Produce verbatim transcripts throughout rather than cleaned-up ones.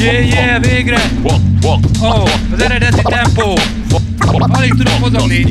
Yeah, yeah, végre! Ó, oh, az eredeti tempó! Alig tudom mozogni!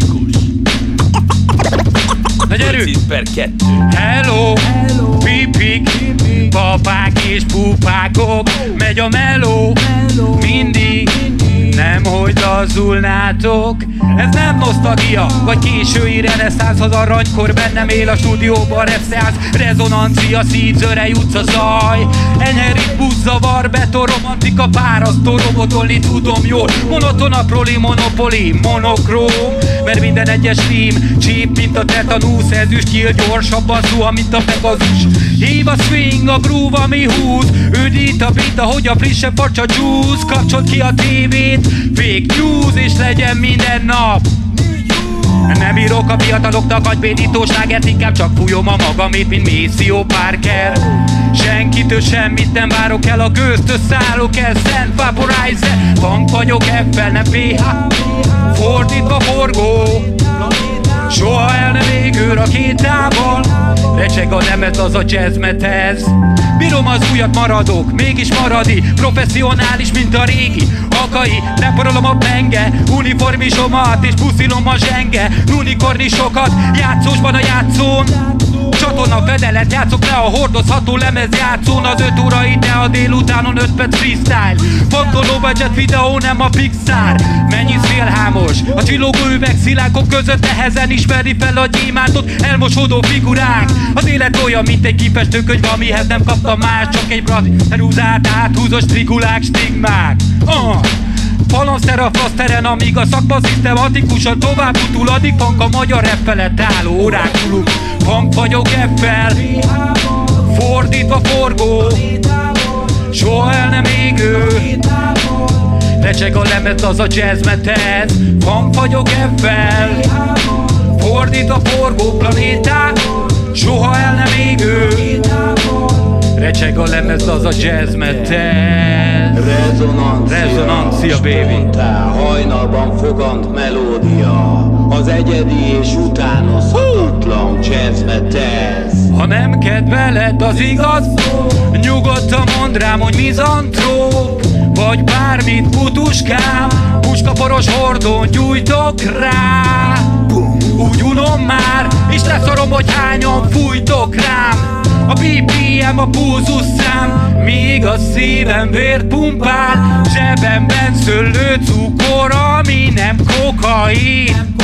Na gyerünk! Hello! Pipik, papák és pupákok, megy a meló, mindig, nemhogy lazulnátok. Ez nem nosztalgia, vagy késői reneszánsz, az aranykor bennem él a stúdióban repszeánsz. Rezonancia, szívzörej utca zaj, enyhe ritmus zavar, beton romantika, párasztó robotolni tudom jól. Monoton a proli, monopoli, monokróm, mert minden egyes rím csíp, mint a tetanusz, ezüst nyíl gyorsabban zuha, mint a Pegazus. Hív a swing, a groove, ami húz, üdít a beat, ahogy a frissebb facsa juice. Kapcsold ki a tévét, fake news, és legyen minden nap. Nem írok a fiataloknak agybénítóságát, inkább csak fújom a magamét, mint Maceo Parker. Senkitől semmit nem várok el, a gőztől szállok el, Szent Vaporizer. Funk vagyok, F-fel, nem pé há, fordítva forgó, soha el nem égő rakétával. Recseg a lemez, az a jazzmetez. Bírom az újat, maradok, mégis maradi, professzionális, mint a régi akai. Leporolom a penge, uniformisomat, és puszilom a zsenge unikornisokat. Játszósban a játszón, csatorna fedelet, játszok le a hordozható lemez játszón. Az öt óra ide, a délutánon öt perc freestyle. Fontoló budget videó, nem a Pixar. Mennyi szélhámos, a csillogó üvegszilánkok között nehezen ismeri fel a gyémántot. Elmosódó figurák, az élet olyan, mint egy kifestőkönyv, amihez nem kaptam más, csak egy brazerúzát áthúzós strigulák, stigmák. uh. Falanszter a flaszteren, amíg a szakma szisztematikusan tovább utul, addig funk a magyar rap felett álló orákulum. Funk vagyok F-fel, fordítva forgó, soha el nem égő. Recseg a lemez, az a jazzmetez. Funk vagyok F-fel, fordítva forgó planéták, soha el nem égő. Recseg a lemez, az a jazzmetez. Rezonancia, Rezonancia, baby. Spontán, hajnalban fogant melódia, az egyedi és utánozhatatlan jazzmetez. Ha nem kedveled az igaz, nyugodtan mondd rám, hogy mizantróp vagy bármit, putuskám. Puskaporos hordón gyújtok rá, úgy unom már, és leszarom, hogy hányan fújtok rám. A bé pé em, a pulzusszám, míg a szívem vért pumpál. Zsebemben szőlő cukor, ami nem kokain.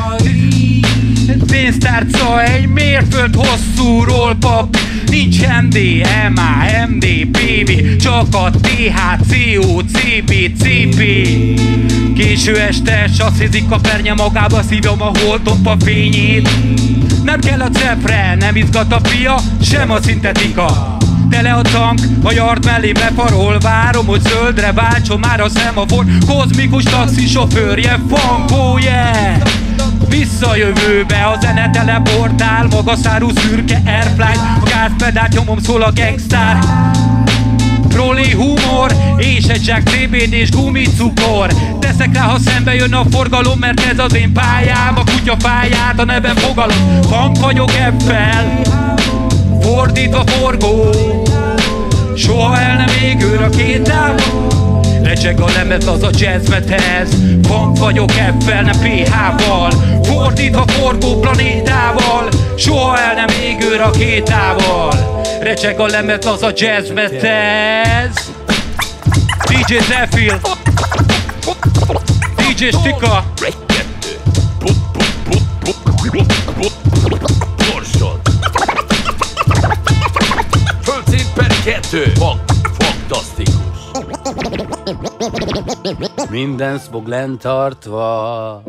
Pénztárca egy mérföld hosszúról, papi. Nincs em dé em á, em dé pé vé, csak a té há cé ó, cé bé cé pé. Késő este sasszizik a pernye, magába szívom a holtompa fényét. Nem kell a cepre, nem izgat a pia, sem a szintetika. Tele a tank, a yard mellé befarol. Várom, hogy zöldre váltson már a szemafor. Kozmikus taxisofőrje, funk, oh yeah! Visszajövőbe a zene teleportál, magaszárú szürke airflight. A gázpedált nyomom, szól a gangstar. Proli humor, és egy zsák cé bé dés gumicukor. Teszek rá, ha szembe jön a forgalom, mert ez az én pályám. A kutya fáját, a nevem fogalom. Funk vagyok F-fel, fordítva forgó, soha el nem égő rakétával. Recseg a lemez, az a jazzmetez. Funk vagyok F-fel, nem pé há-val, fordítva forgó planétával, soha el nem égő rakétával. Recseg a lemez, az a jazzmetez. dé dzsé Zephyl, dé dzsé Stika. Földszint per kettő. Fantasztikus. Minden szmog lent tartva.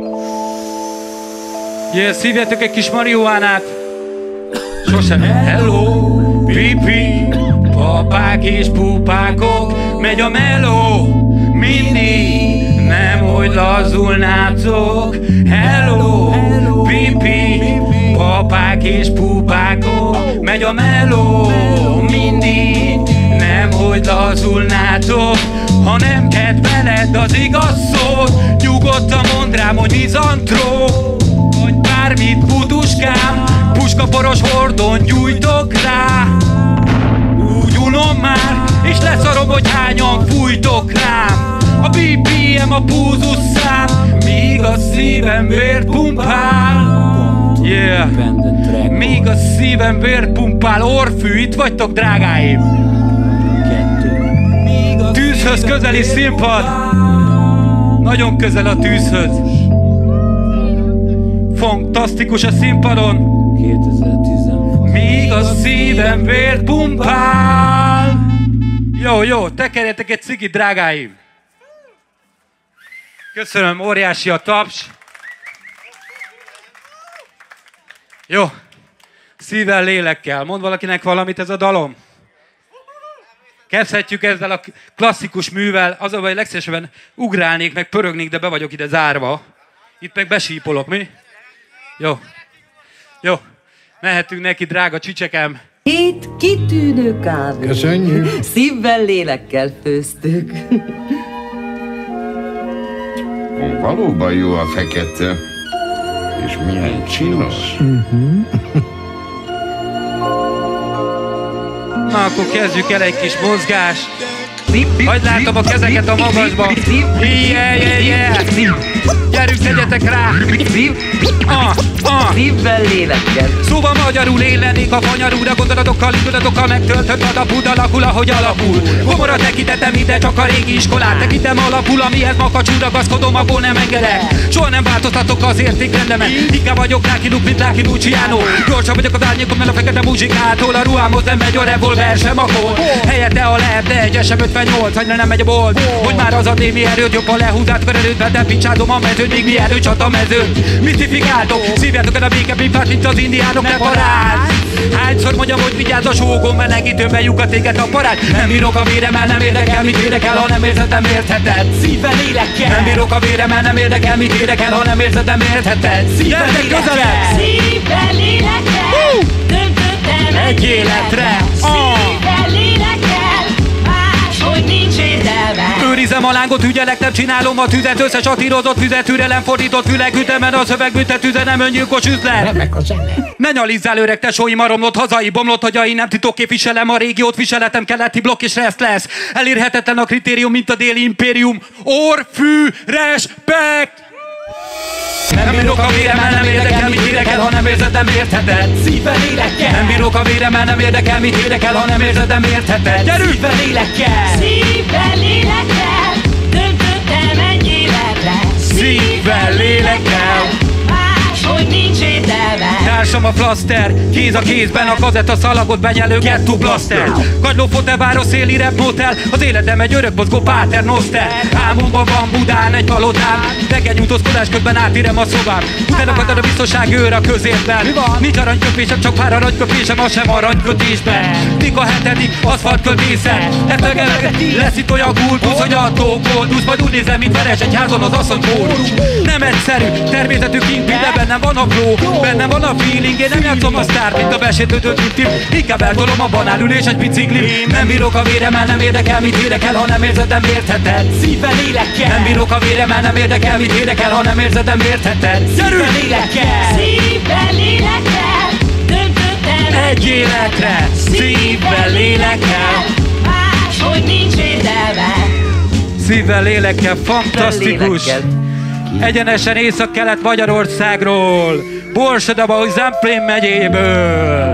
Yeah, szívjátok egy kis marihuánát. Sosem. Hello, pipi, papák és pupákok, megy a meló, mindig, nemhogy lazulnátok. Hello, pipi, papák és pupákok, megy a meló, mindig, nemhogy lazulnátok. Ha nem kedveled az igaz szót, nyugodtan mondd rám, hogy mizantróp vagy bármit, putuskám. Puskaporos hordón gyújtok rá, úgy unom már, és leszarom, hogy hányan fújtok rám. A bé pé em a púzusszám, míg a szívem vért pumpál. Yeah. Míg a szívem vért pumpál. Orfű, itt vagytok, drágáim. Tűzhöz közeli színpad. Nagyon közel a tűzhöz. Fantasztikus a színpadon. Míg a szívem vért pumpál. Jó, jó, tekerjetek egy cigit, drágáim. Köszönöm, óriási a taps. Jó, szívvel, lélekkel. Mond valakinek valamit ez a dalom? Kezdhetjük ezzel a klasszikus művel. Az a baj, legszívesebben ugrálnék, meg pörögnék, de be vagyok ide zárva. Itt meg besípolok, mi? Jó. Jó. Mehetünk neki, drága csicsekem. Hét kitűnő kávé. Köszönjük. Szívvel, lélekkel főztük. Valóban jó a fekete. És milyen csinos. Na, akkor kezdjük el egy kis mozgást. Hadd látom a kezeket a magasba. Yeah, yeah, yeah. Gyerünk, tegyetek rá. Ah, ah. Szívvel, lélekkel. Szóval magyarul én lennék a fanyarúra, gondolatokkal, indulatokkal megtöltött a napud, alakul, ahogy alapul. Gomorra tekintetem ide, csak a régi iskolát tekintem alapul, amihez makacsú ragaszkodom, abból nem engedek. Soha nem változtatok az értékrendemen, inkább vagyok Lucky Luke, mint Lucky Luciano. Gyorsan vagyok az árnyékom, mert a fekete muzsikától a ruhámhoz nem megy a revolver sem akkor. Helyette a lehetne egy esem ötvennyolc, hogy nem megy a bolt. Hogy már az a némi erőt, jobban lehúzát verelőt, de picsádom a mezőt, még mi erőcsat a mezőt. Misztifikáltok, szívjátok el a békepipát, mint az indiánok, ne parád. Hányszor mondjam, hogy vigyázz a sógom, melegítőben lyuk a téged a parát. Nem bírok a véremmel, nem érdekel, mit érdekel, ha nem érzed, nem értheted. Szívvel, lélekkel. Nem bírok a véremmel, nem érdekel, mit érdekel, ha nem érzed, nem értheted. Szívvel, lélekkel. Szívvel, lélekkel. Döntöttem egy életre. Szívvel, lélekkel. Máshogy nincs értelme. Őrizem a lángot, ügyelek, nem csinálom a tüzet. Összesatírozott füzet, türelem fordított fülek, ütemen a szövegbüntet üze, nem öngyilkos üzlet. Remek a zene. Ne nyalizzál, öreg tesóim, a romlott hazai bomlott, hogy én nem titok képviselem a régiót, viseletem keleti blokk és reszt lesz. Elérhetetlen a kritérium, mint a déli impérium. Orfű, respekt! Nem bírok a véremmel, nem érdekel, mit érdekel, ha nem érzed, nem értheted. Szívvel, lélekkel. Nem bírok a véremmel, nem érdekel, mit érdekel, ha nem érzed, nem értheted. Gyerünk! Szívvel, lélekkel. Szívvel, lélekkel. Döntöttem egy életre. Szívvel, lélekkel. Máshogy nincs értelme. Társam a flaszter, kéz a kézben a kazetta szalagot benyelő gettó blaster. Kagyló foteváros, széli rap motel, az életem egy örök mozgó páter noszter. Álmomban van Budán egy palotám, reggel nyújtózkodás közben átérem a szobám. Utána akad a biztonság őr a közérben. Nincs aranyköpésem, csak pár aranyköpésem, az sem aranykötésben. Mik a hetedik aszfaltköltésze, ezt megelegeti, lesz itt olyan kultusz, hogy attól koldus, majd úgy nézem, mint veres egy házon az asszony kórus. Nem egyszerű, természetű kingpin, de bennem van a flow, bennem van a feeling, én nem játszom a sztár, mint a besértődött intim. Inkább eltolom a banánülés egy biciklim. Nem bírok a véremmel, nem érdekel, mit érdekel, ha nem érzed, nem értheted. Szívvel, lélekkel. Nem bírok a véremmel, nem érdekel, mit érdekel, ha nem érzed, nem értheted. Szívvel, lélekkel. Szívvel, lélekkel. Döntöttem Egy életre, szívvel, lélekkel. Máshogy nincs értelme. Szívvel, lélekkel, fantasztikus. Egyenesen Észak-Kelet Magyarországról, Borsodaba, Zemplén megyéből,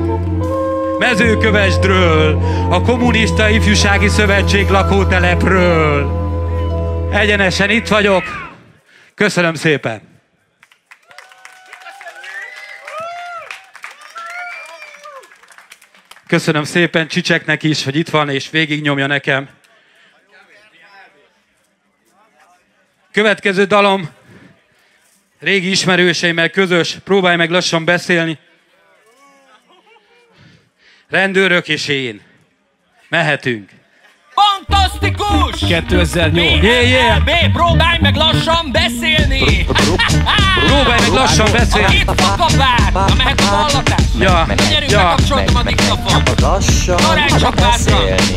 Mezőkövesdről, a Kommunista Ifjúsági Szövetség lakótelepről. Egyenesen itt vagyok. Köszönöm szépen. Köszönöm szépen Csicseknek is, hogy itt van és végignyomja nekem. Következő dalom régi ismerőseimmel közös, próbálj meg lassan beszélni. Rendőrök és én. Mehetünk. Fantasztikus! kétezer-nyolc. Yeah, yeah. bé, próbálj meg lassan beszélni! Próbálj meg lassan beszélni. A két fakapár, na mehet a vallatás. Ja, Gyerünk, ja. bekapcsoltam addig mikrofon. Lassan Darálj csak hátra.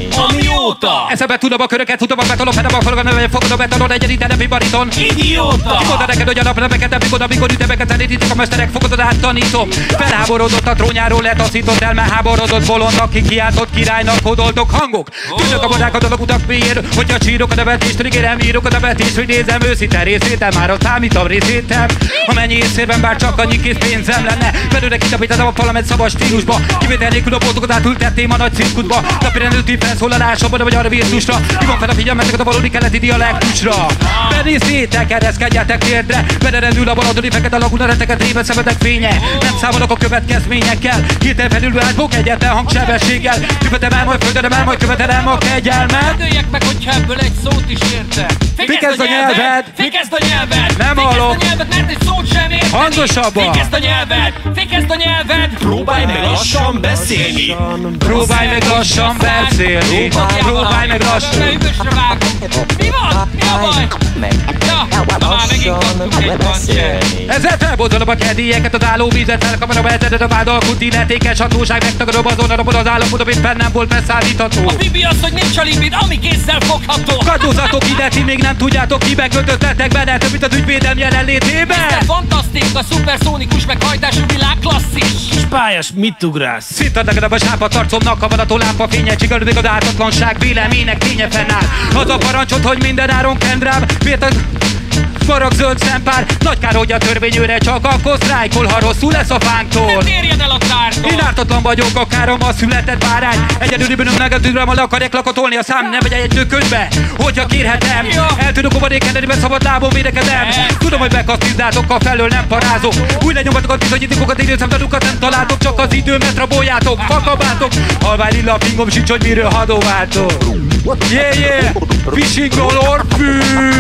Amióta. Eszembe tudom a köröket, futom a betolom, fedem a fologan, növelj, fogod a betonod, egyedi, de nem bariton. Idióta. Kimondta neked, hogy a napneveket, amikor, amikor ütemeket zenítitek a mesterek, fogadod át, tanítom. Felháborodott a trónjáról, letaszított el, mert háborodott bolond, aki kiáltott királynak, hodoltok hangok. Tűnök a modák a dolog utak mélyér, hogyha csírok a nevetést, rigérem írok a nevetést, hogy nézem őszinte részvétel, már ott számítom részvétem. Ha mennyi észérben bár csak annyi kész pénzem lenne, belőle kitapítottam a parlament szabad stílusba. Kivétel nélkül a boltokat átültetném a nagy cirkuszba. Napirendőti felszólalásomban, vagy arra virtusra. Hívom fel a figyelmeteket a valódi keleti dialektusra. Benézzétek, ereszkedjetek térdre. Belerendül a baladoni fekete lagunareteket, révet szemetek fénye. Nem számolok a következményekkel. Hirtelen felülő átfog egyetlen hangsebességgel. Követem el, majd földem el, majd követelem a kegyelmet. Dőljek meg, hogyha ebből egy szót is érte. Fékezd a nyelved! Fékezd a nyelved! Nem hallok! Fékezd a nyelved, mert egy szót sem érteni! Hangosabban! Fékezd a nyelved! Fékezd a nyelved! Próbálj meg lassan beszélni. Próbálj meg lassan beszélni. Próbálj meg lassan. Ne üvösre vágom! Mi van? Mi a baj? Ja, na már megint kaptunk egy pancset. Ezzel felbozzolom a kedélyeket, az állóvízet, felkamarom, elteded a vádalkult illetékes hatóság, megtagadom azon a robot az állapot, éppen nem volt beszállítható. A Bibi az, hogy nincs a limit, ami kézzel fogható. Kadózatok ide, ti még nem tudjátok, kibe kötöttetek bele, több mint az ügyvédem jelenlétében. miszter Fantasztik, a szuperszónikus meghajtású világ klasszis. Kis pályás, mit ugrász? Szintad neked a sápat arcomnak, ha vadató lámpa fénye, csigarődik az ártatlanság, véleménynek ténye fennáll. Az a parancsot, hogy minden áron kend rám, miért a farag zöld szempár, nagy kár, hogy a törvényőre csak akkor sztrájkol, ha rosszul lesz a fánktól. Nem térjen el a tártól. Én ártatlan vagyok, a károm a született bárány. Egyedüli bűnöm meg a tűzre, le akarják lakatolni a szám, nem vagy egy könyvbe, hogyha kérhetem. El tudok obadékenni, mert szabad lábon védekedem. Tudom, hogy bekasztizzátok, a felől nem parázok. Új lenyomatokat, bizonyítékokat, időszemtanukat nem találtok, csak az időmet raboljátok, fakabáltok. Halvány lilla a fingom sincs, hogy miről hadóváltok. Yeah, yeah, fishing roll fű.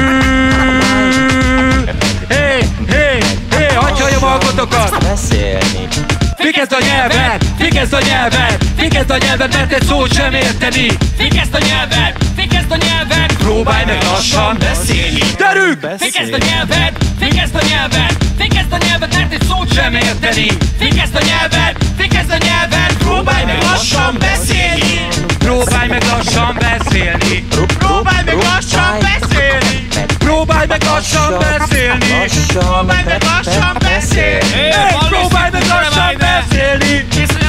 Hey, hey, hey, hagyjam a hangotokat! Fékezd a nyelved! Fékezd a nyelved! Fékezd a nyelved, mert egy szót sem érteni! Fékezd a nyelved! Fékezd a nyelved! Próbálj meg lassan beszélni! Gyerünk! Fékezd a nyelved! Fékezd a nyelved! Fékezd a nyelved, mert egy szót sem érteni! Fékezd a nyelved! Fékezd a nyelved! Próbálj meg lassan beszélni. Próbálj meg lassan beszélni! Próbálj meg lassan beszélni. Próbálj meg lassan beszélni! Próbálj meg lassan beszélni. Hey, próbálj meg lassan beszélni!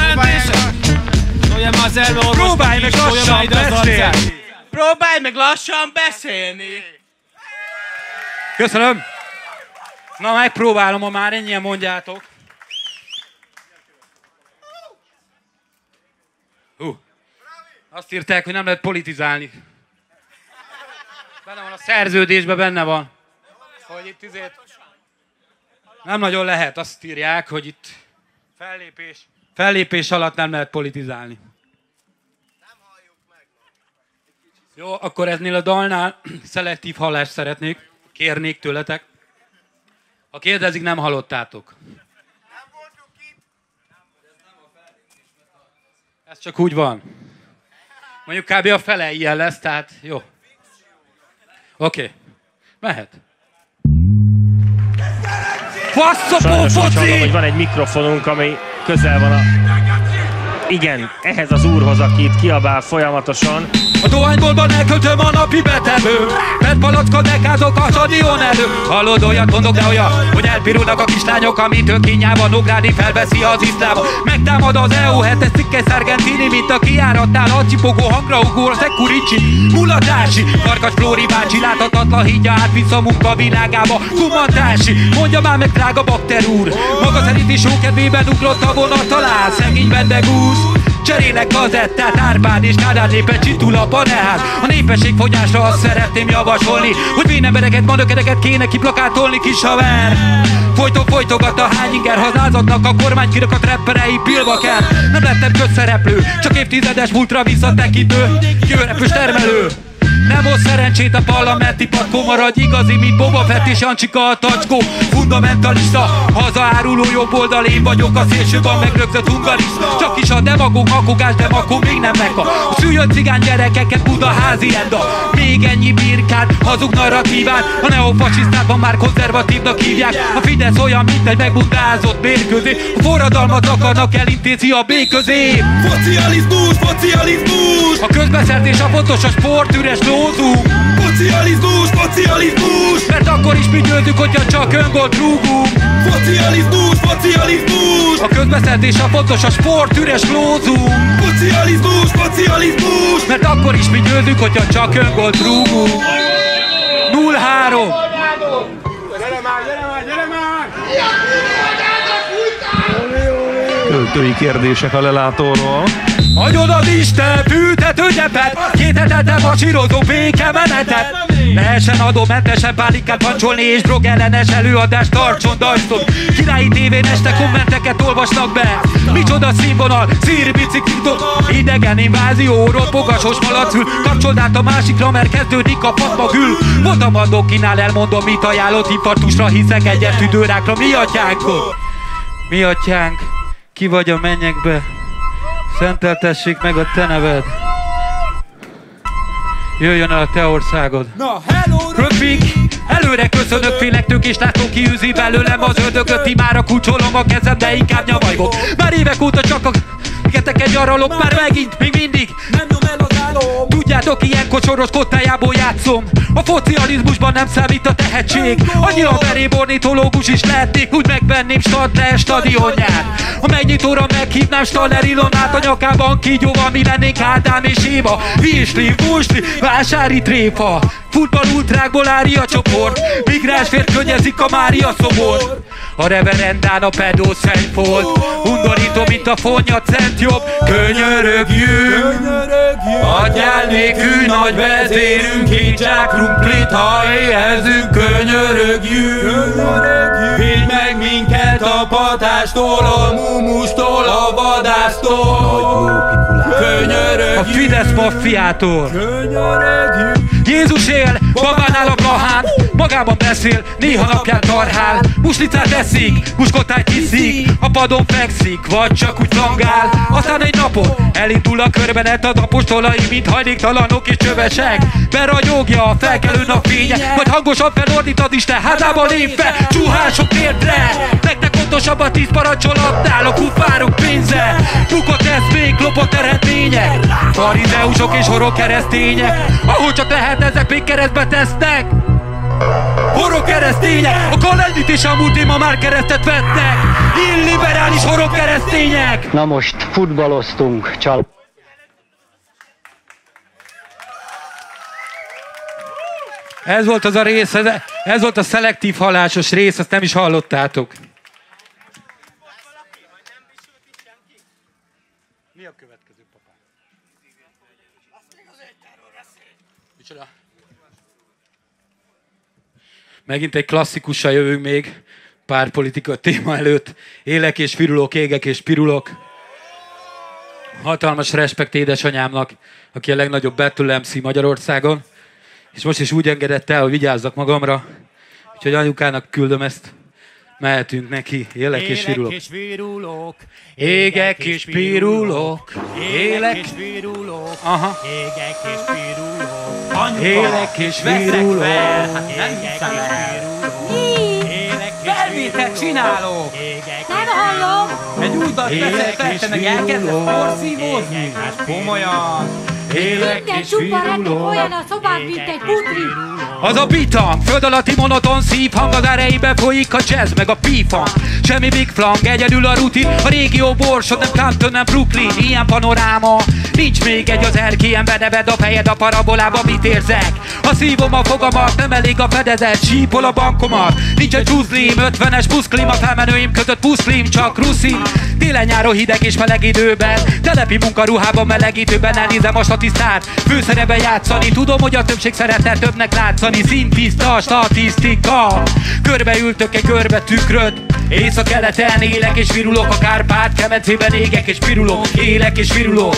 Próbálj meg lassan beszélni! Próbálj meg lassan beszélni. Köszönöm! Na, megpróbálom, ha már ennyien mondjátok. Hú. Azt írták, hogy nem lehet politizálni. Benne van a szerződésben, benne van. Hogy itt izét... Nem nagyon lehet, azt írják, hogy itt fellépés, fellépés alatt nem lehet politizálni. Nem halljuk meg. Jó, akkor eznél a dalnál szelektív hallást szeretnék, kérnék tőletek. Ha kérdezik, nem hallottátok. Nem voltunk itt. Ez csak úgy van. Mondjuk kb. A fele ilyen lesz, tehát jó. Oké. Okay. Mehet. Sajnos úgy hallom, hogy van egy mikrofonunk, ami közel van a... Igen, ehhez az úrhoz, aki itt kiabál folyamatosan. A dohányboltban elköltöm a napi betevő. Pet palackot nekázok a stadion elő. Hallod, olyat mondok, de olyan, hogy elpirulnak a kislányok, amitől kínjában Nógrádi felveszi az iszlám. Megtámad az é u hetes cikkes Argentini, mint a kijáratnál a cipogó hangra ugó, a Securicsi, mulatási. Farkas Flóri bácsi láthatatlan hídja át vissza munka világába. Kumantási, mondja már meg, drága bakter úr. Maga szerint is jó kedvében ugrott a vonat talán, szegény bendegúz. Cserélek kazettát, Árpád és Kádár népe csitul a panelház. A népességfogyásra azt szeretném javasolni, hogy vénembereket, manökereket kéne kiplakátolni, kis haver. Folyton folytogat a hány inger hazázatnak, a kormánykirakat repperei pilva kell. Nem lettem közszereplő, csak évtizedes múltra visszatekintő, jövőrepős termelő. Nem hoz szerencsét a parlamenti patkó, maradj igazi, mint Boba Fett és Jancsika a tacskó. Fundamentalista, hazaáruló jobboldal, én vagyok a szélsőben megrögzött hungarista. Csak is a demagóg, makogás, de akkor még nem meka. A szűjött cigány gyerekeket Budaházi enda. Még ennyi birkát, hazug narratívát. A neofasisztában már konzervatívnak hívják. A Fidesz olyan, mint egy megbundázott bérközé. A forradalmat akarnak elintézni a béközé. Szocializmus, szocializmus! A közbeszerzés a fontos, a sport üres lózunk. Szocializmus, szocializmus! Mert akkor is mi győzünk, hogyha csak öngolt rúgunk. Szocializmus, szocializmus! A közbeszerzés a fontos, a sport üres lózunk. Szocializmus, szocializmus! Mert akkor is mi győzünk, hogyha csak öngolt rúgunk. nulla három. Gyere már, gyere már, gyere már! Költői kérdések a lelátóról. Adjon az Isten fűtett ünnepet, két hetete vasírozó békemenetet. Lehessen adómentesen pálinkát pancsolni és drog ellenes előadást tartson dajszon. Királyi tévén este kommenteket olvasnak be. Micsoda színvonal, szírbiciklitok, idegen invázió, roppogasos malacül. Kapcsold át a másikra, mert kezdődik a fatmagül. Mondom a dokinál, elmondom, mit ajánlott, infarktusra hiszek, egyet tüdőrákra. Mi atyánkon? Mi atyánk, ki vagy a mennyekbe? Szenteltessék meg a te neved. Jöjjön el a te országod. Na, hello! Röpik, előre köszönök, félek tők és látom kiűzi belőlem az ördögöt. Imára kulcsolom a kezem, de inkább nyavajgok. Már évek óta csak a keteket nyaralok, már megint, még mindig. Nem nyom el az álom! Tudjátok, ilyenkor soros kottájából játszom. A focializmusban nem számít a tehetség. Annyi a verép ornitológus is lehetnék, úgy megvenném Stadler stadionját. A megnyitóra meghívnám Staller Ilonát, a nyakában kígyóval mi lennénk Ádám és Éva. Virsli, Vusli, vásári tréfa. Futball ultrákból Ária csoport. Migráns fért könnyezik a Mária szobor. A reverendán a pedó szentfolt. Undorító, mint a fonnya cent jobb. Könyörögjünk, adjál nékünk nagy vezérünk. Hítsák krumplit, ha éhezünk. Könyörögjünk, védj meg minket a patástól, a mumustól, a vadásztól. Könyörögjünk, a Fidesz maffiától. Könyörögjünk. Jézus él, babánál a blahán, magában beszél, néha napján tarhál. Muslicát eszik, muskotájt hiszik, a padon fekszik, vagy csak úgy flangál. Aztán egy napon elindul a körbenet, az apostolai, mint hajléktalanok és csövesek. Beragyogja a felkelő napfénye, majd hangosan felordít az Isten házába lépve. Csuhások térdre, nektek fontosabb a tíz parancsolatnál, a kufárok pénze. Bukott ez még, lopott eredmények, farizeusok és horog keresztények. Ahogy csak lehet, ezek még keresztbe tesznek. Horog keresztények, a Kalendit és a Mutima már keresztet vetnek. Illiberális horog keresztények. Na most futballoztunk, csal. Ez volt az a rész, ez, ez volt a szelektív halásos rész, azt nem is hallottátok. Mi a következő, papá? Micsoda? Megint egy klasszikussal jövünk még, párpolitika téma előtt. Élek és virulok, égek és pirulok. Hatalmas respekt édesanyámnak, aki a legnagyobb Battle em cé Magyarországon. És most is úgy engedett el, hogy vigyázzak magamra. Úgyhogy anyukának küldöm ezt. Mehetünk neki. Élek és virulok. Élek és virulok. Égek és pirulok. Élek és virulok. Aha. Égek és virulok. Élek és virulok. Hát nem hiszem el. Felvételt csinálok. Nem hallom. Egy úgy dalt beszéltek, meg elkezdesz porszívózni. Hát komolyan. Minden csupa retteg olyan a szobán, mint egy putri. Az a beat, föld alatti monoton szívhang, az erejében folyik a jazz meg a p-funk. Semmi big flang, egyedül a rutin, a régió borsod, nem Compton, nem Brooklyn, ilyen panoráma. Nincs még egy az erkélyen, bedeved a fejed a parabolába, mit érzek? Ha szívom a fogamat, nem elég a fedezet, sípol a bankomat. Nincs egy csúszlim, ötvenes buszklim, a felmenőim között puszlim, csak ruszin. Télen-nyáron hideg és meleg időben, telepi munkaruhában melegítőben elnézem a statisztát. Főszerepben játszani, tudom, hogy a többség szeretne többnek látszani. Szintiszta statisztika, körbeültök egy körbe tükröt. Észak-keleten élek és virulok, a Kárpát-kemencében égek és pirulok. Élek és virulok,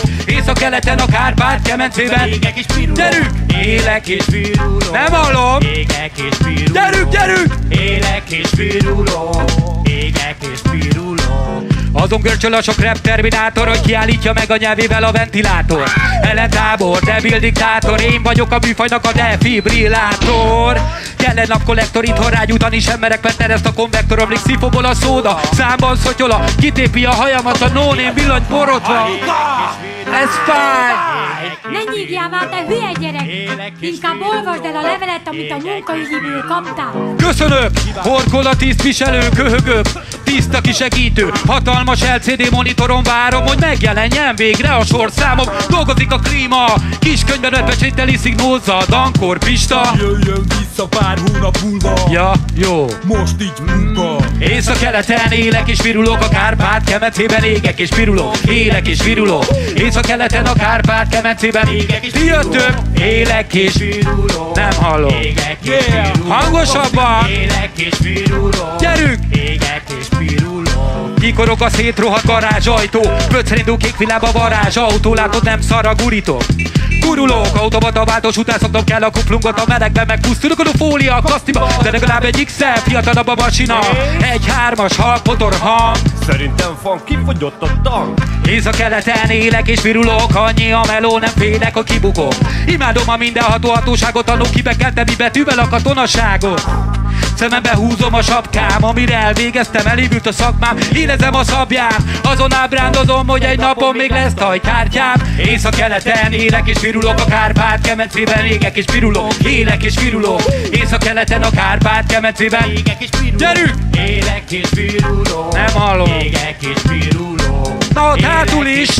Észak-keleten a Kárpát-kemencében. Gyerünk! Élek és virulok. Nem hallom! Égek és virulok. Gyerünk, gyerünk! Élek és virulok. Égek és virulok. Azon görcsöl a sok rap terminátor, hogy kiállítja meg a nyelvével a ventilátor. Ellentábor, debil diktátor, én vagyok a műfajnak a defibrillátor. Jelen napkollektor, itthon rágyújtani sem merek, mert ereszt a konvektor, omlik szifóból a szóda. Számban szotyola, kitépi a hajamat a no-name villany borotva. Ez fáj! Ne nyígjál már, te hülye gyerek! Inkább olvasd el a levelet, amit a munkaügyiből kaptál. Köszönök! Horkol a tisztviselő, köhögök, tiszta kisegítő, hatalmas el cé dé monitoron várom, hogy megjelenjen végre a sorszámom. Dolgozik a klíma, kiskönyvben ötpecséttel iszik nózza, Dankor Pista. Jöjjön vissza pár hónap múlva. Ja, jó. Most így munka. Észak-keleten élek és virulok, a Kárpát-kemencében égek és virulok. Élek és virulok. Észak-keleten a Kárpát-kemencében égek és virulok. Ti jöttök? Élek és virulok. Nem hallom. Égek és virulok. Hangosabban. Élek és virulok. Gyerünk! Égek és virulok. Nyikorog a szétrohadt garázsajtó, pöccerindul kék világba varázs autó, látod nem szar a gurító. Gurulók, automata váltós után szoktam kell a kuplungot, a melegben megpusztulok a fólia a kasztiba, de legalább egy iksz el fiatalabb a masina. Egy hármas halk motor hang. Szerintem van, kifogyott a tank. Észak-keleten élek és virulok, annyi a meló, nem félek, hogy kibukok. Imádom a mindenható hatóságot, tanulok ki kell tenni betűvel a katonaságot. Szemembe húzom a sapkám, amire elvégeztem, elévült a szakmám. Érezem a szabjám, azon ábrándozom, hogy egy napon még lesz tajkártyám. Észak-keleten élek és virulok, a Kárpát-kemencében égek és virulok. Élek és virulok, észak-keleten a Kárpát-kemencében égek és virulok. Gyerünk! Élek és virulok. Nem hallom. Égek és virulok. Na ott hátul is.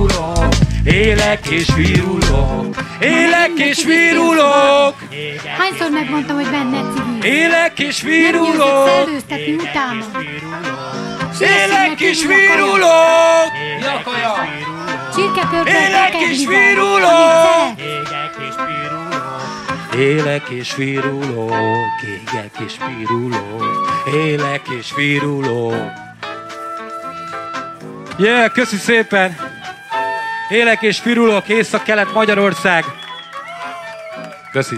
Élek és virulok. Élek és virulok. Hányszor megmondtam, hogy benned civil? Élek és Nem virulok. győzök szellőztetni utána. Élek és virulok. Csirkepörkölt Élek és tekernival, virulok. amit Élek és virulok. Égek és virulok. Élek és virulok. Yeah, köszi szépen. Élek és virulok, Észak-kelet Magyarország. Köszi.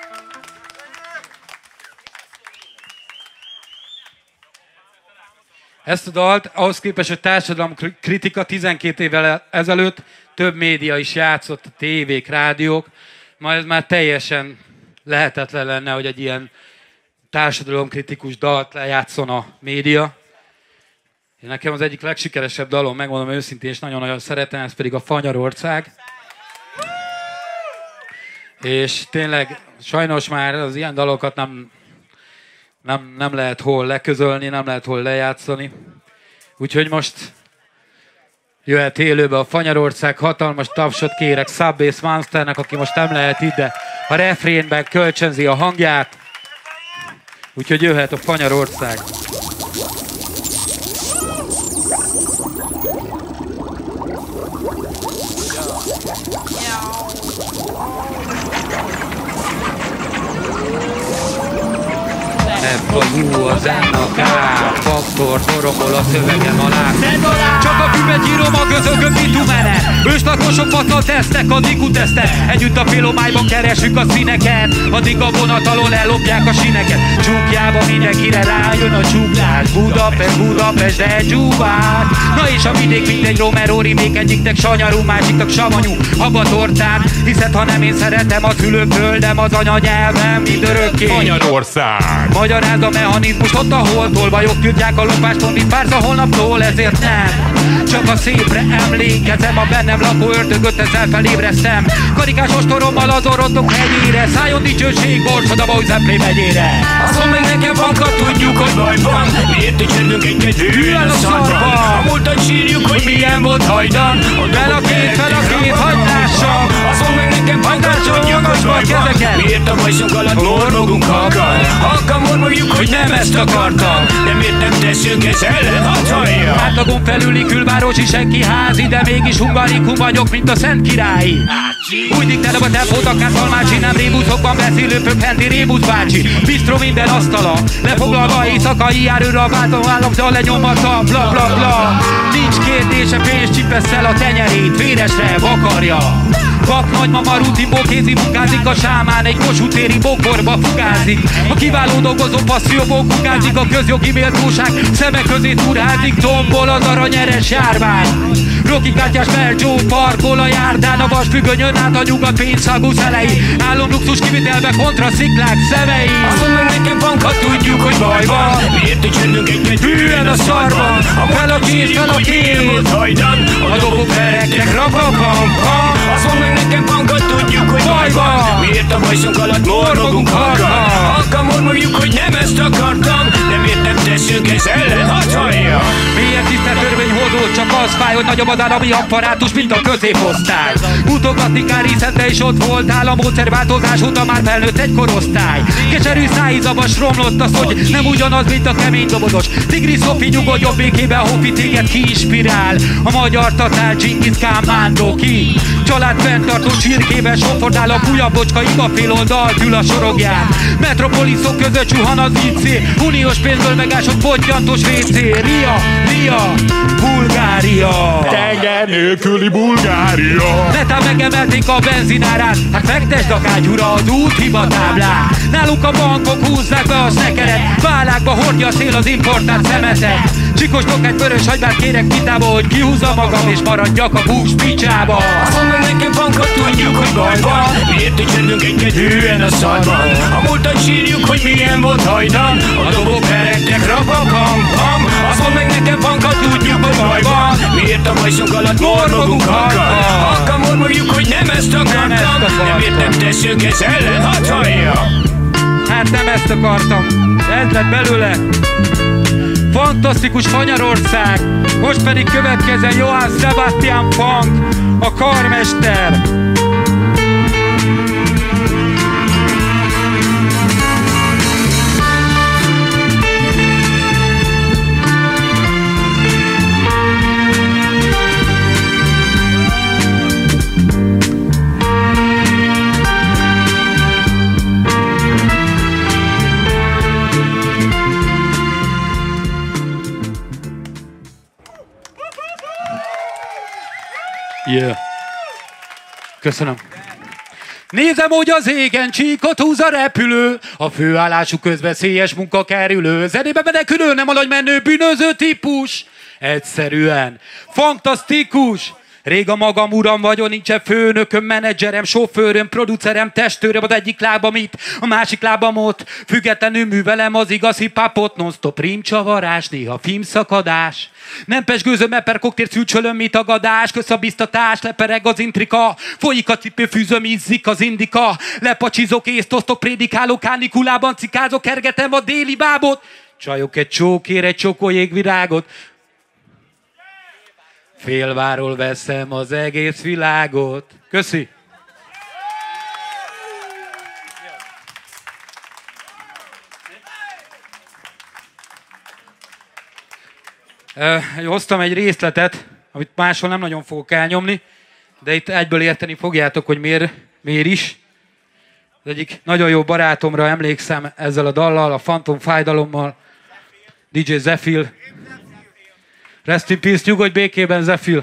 Ezt a dalt, ahhoz képest, hogy társadalomkritika tizenkét évvel ezelőtt több média is játszott, a tévék, rádiók, ma ez már teljesen lehetetlen lenne, hogy egy ilyen társadalomkritikus dalt lejátszon a média. Én nekem az egyik legsikeresebb dalom, megmondom őszintén, és nagyon-nagyon szeretem, ez pedig a Fanyarország. És tényleg sajnos már az ilyen dalokat nem, nem, nem lehet hol leközölni, nem lehet hol lejátszani. Úgyhogy most jöhet élőbe a Fanyarország, hatalmas tapsot kérek Subbase Monsternek, aki most nem lehet itt, de a refrénben kölcsönzi a hangját. Úgyhogy jöhet a Fanyarország. F-fajú az N-a K, faktor, toromol a szövegem alá. Csak a füvet írom a közökön bitumene. Őslakosok pattal tesznek a Niku tesztet. Együtt a félomályban keresünk a színeket, addig a vonat alól ellopják a sineket. Csúkjában mindenkire rájön a csúglás. Budapest, Budapest, de csúvás. Na és a vidék mindegy Romero remake, egyiknek sanyarú, másiknak savanyú habatortán. Hiszed, ha nem én szeretem a szülőföldem, az anyanyelvem mindörökké. Magyarország! Magyaráz a mechanizmus ott, ahol tolvajok küldják a lopást, mint párza holnaptól, ezért nem. Csak a szépre emlékezem, a bennem lakó ördögöt ezzel felébreztem. Karikás ostorommal az orotok hegyére, szálljon dicsőség, borsod a Bajzeplé megyére. Azt meg nekem fankat, tudjuk, hogy baj van. Miért ücsörgünk egyedül a szarban? A múltat sírjuk, hogy milyen volt hajdan. Fel a két, fel a két, hagyd lássam. Azt meg nekem fankat, tudjuk, hogy baj van. Miért a bajszunk alatt mormogunk halkan? Halkan mormogjuk, hogy nem ezt akartam. De miért nem teszünk ez ellen, hadd hallja? Átlagon felüli külvárosi senki házi, de mégis hungarikum vagyok, mint a Szent Királyi. Úgy diktálom a tempót, akár Szalmácsi, nem rébuszokban beszélő pökhenti Rébusz bácsi. Bistro minden asztala, lefoglalva éjszakai járőre a váltó államtal lenyomata, bla bla bla. Nincs kérdése, pénz, csipet, veszel a tenyerét, véresre vakarja. Vak nagymama rutinból kézi munkázik, a sámán egy kossuth-téri bokorba fugázik. A kiváló dolgozó passzióból kukázik, a közjogi méltóság szeme közé turházik. Tombol az aranyeres járvány, Rocky kártyás Belgió parkol a járdán, a vasfüggönyön át a nyugat pénzszagú szelei. Állom luxus kivitelbe kontra sziklák szemei. Azt mondd meg nekem van, ha tudjuk, hogy baj van. Miért tücsörnünk egy-egy hülyen a szarban? Fel a kéz, fel a kéz, a dobok vereknek rapapam. Azt mondd meg nekem van, ha tudjuk, hogy baj van. Miért a bajszunk alatt mormogunk halkan? Halkan mormogjuk, hogy nem ezt akartam. De miért nem teszünk ez ellen, hadd hallja? Miért tisztelt törvényhozó, csak az fáj, hogy nagyobb az állami apparátus, mint a középosztály. Mutogatni kár, hiszen te is ott voltál, a módszerváltozás óta már felnőtt egy korosztály. Keserű szájízavas romlott az, hogy nem ugyanaz, mint a kemény dobodos. Tigris Sophie nyugodt jobb békében, Hofi téged kiinspirál. A magyar tatár Dzsingisz Kán Mándó ki. Család fenntartó csirkében sofordál a újabb bocska, iga fél oldal tül a sorogján. Metropoliszok között csuhan az í cé, uniós pénzből megásott pottyantós vé cé. Ria, Ria, Bulgária. Tenger nélküli Bulgária. Netán megemelték a benzinárát, hát fektesd a kágyúra az úthibatáblát. Náluk a bankok húzzák be a szekeret, vállákba hordja a szél az importált szemetet. Csikosdok egy vörös hagymát kérek titába, hogy kihúzza magam és maradjak a bús picsába. Azt mondd meg nekem van, ha tudjuk, hogy baj van. Miért tücsörnünk egy-egy hülyen a szarban? A múltat sírjuk, hogy milyen volt hajdan. A dobok vereknek rapapam. Azt mondd meg nekem van, ha tudjuk, hogy baj van. Miért a bajszunk alatt mormogunk halkan? Halkan mormogjuk, hogy nem ezt akartam. De miért nem teszünk ez ellen, hadd hallja? Hát nem ezt akartam, ez lett belőle. Fantasztikus Magyarország, most pedig következzen Johann Sebastian Bach, a karmester. Yeah. Köszönöm. Nézem, hogy az égen csíkot húz a repülő, a főállású közveszélyes munkakerülő, zenébe menekülő, nem alagy menő bűnöző típus. Egyszerűen fantasztikus. Rég a magam uram vagyok, nincsen főnököm, menedzserem, sofőröm, producerem, testőröm, az egyik lábam itt, a másik lábam ott. Függetlenül művelem az igaz hip-hopot, non-stop rímcsavarás, néha filmszakadás. Nem pesgőzöm, eper koktér szűcsölöm, mi tagadás, kösz a biztatás, lepereg az intrika, folyik a cipőfűzöm, izzik az indika, lepacsizok, észt osztok, prédikálok, kánikulában cikázok, kergetem a déli bábot, csajok egy csókér, egy csokó jégvirágot. Félváról veszem az egész világot. Köszi! Uh, hoztam egy részletet, amit máshol nem nagyon fogok elnyomni, de itt egyből érteni fogjátok, hogy miért, miért is. Az egyik nagyon jó barátomra emlékszem ezzel a dallal, a Fantom Fájdalommal, dé dzsé Zefil. Rest in peace, nyugodj békében, Zefil!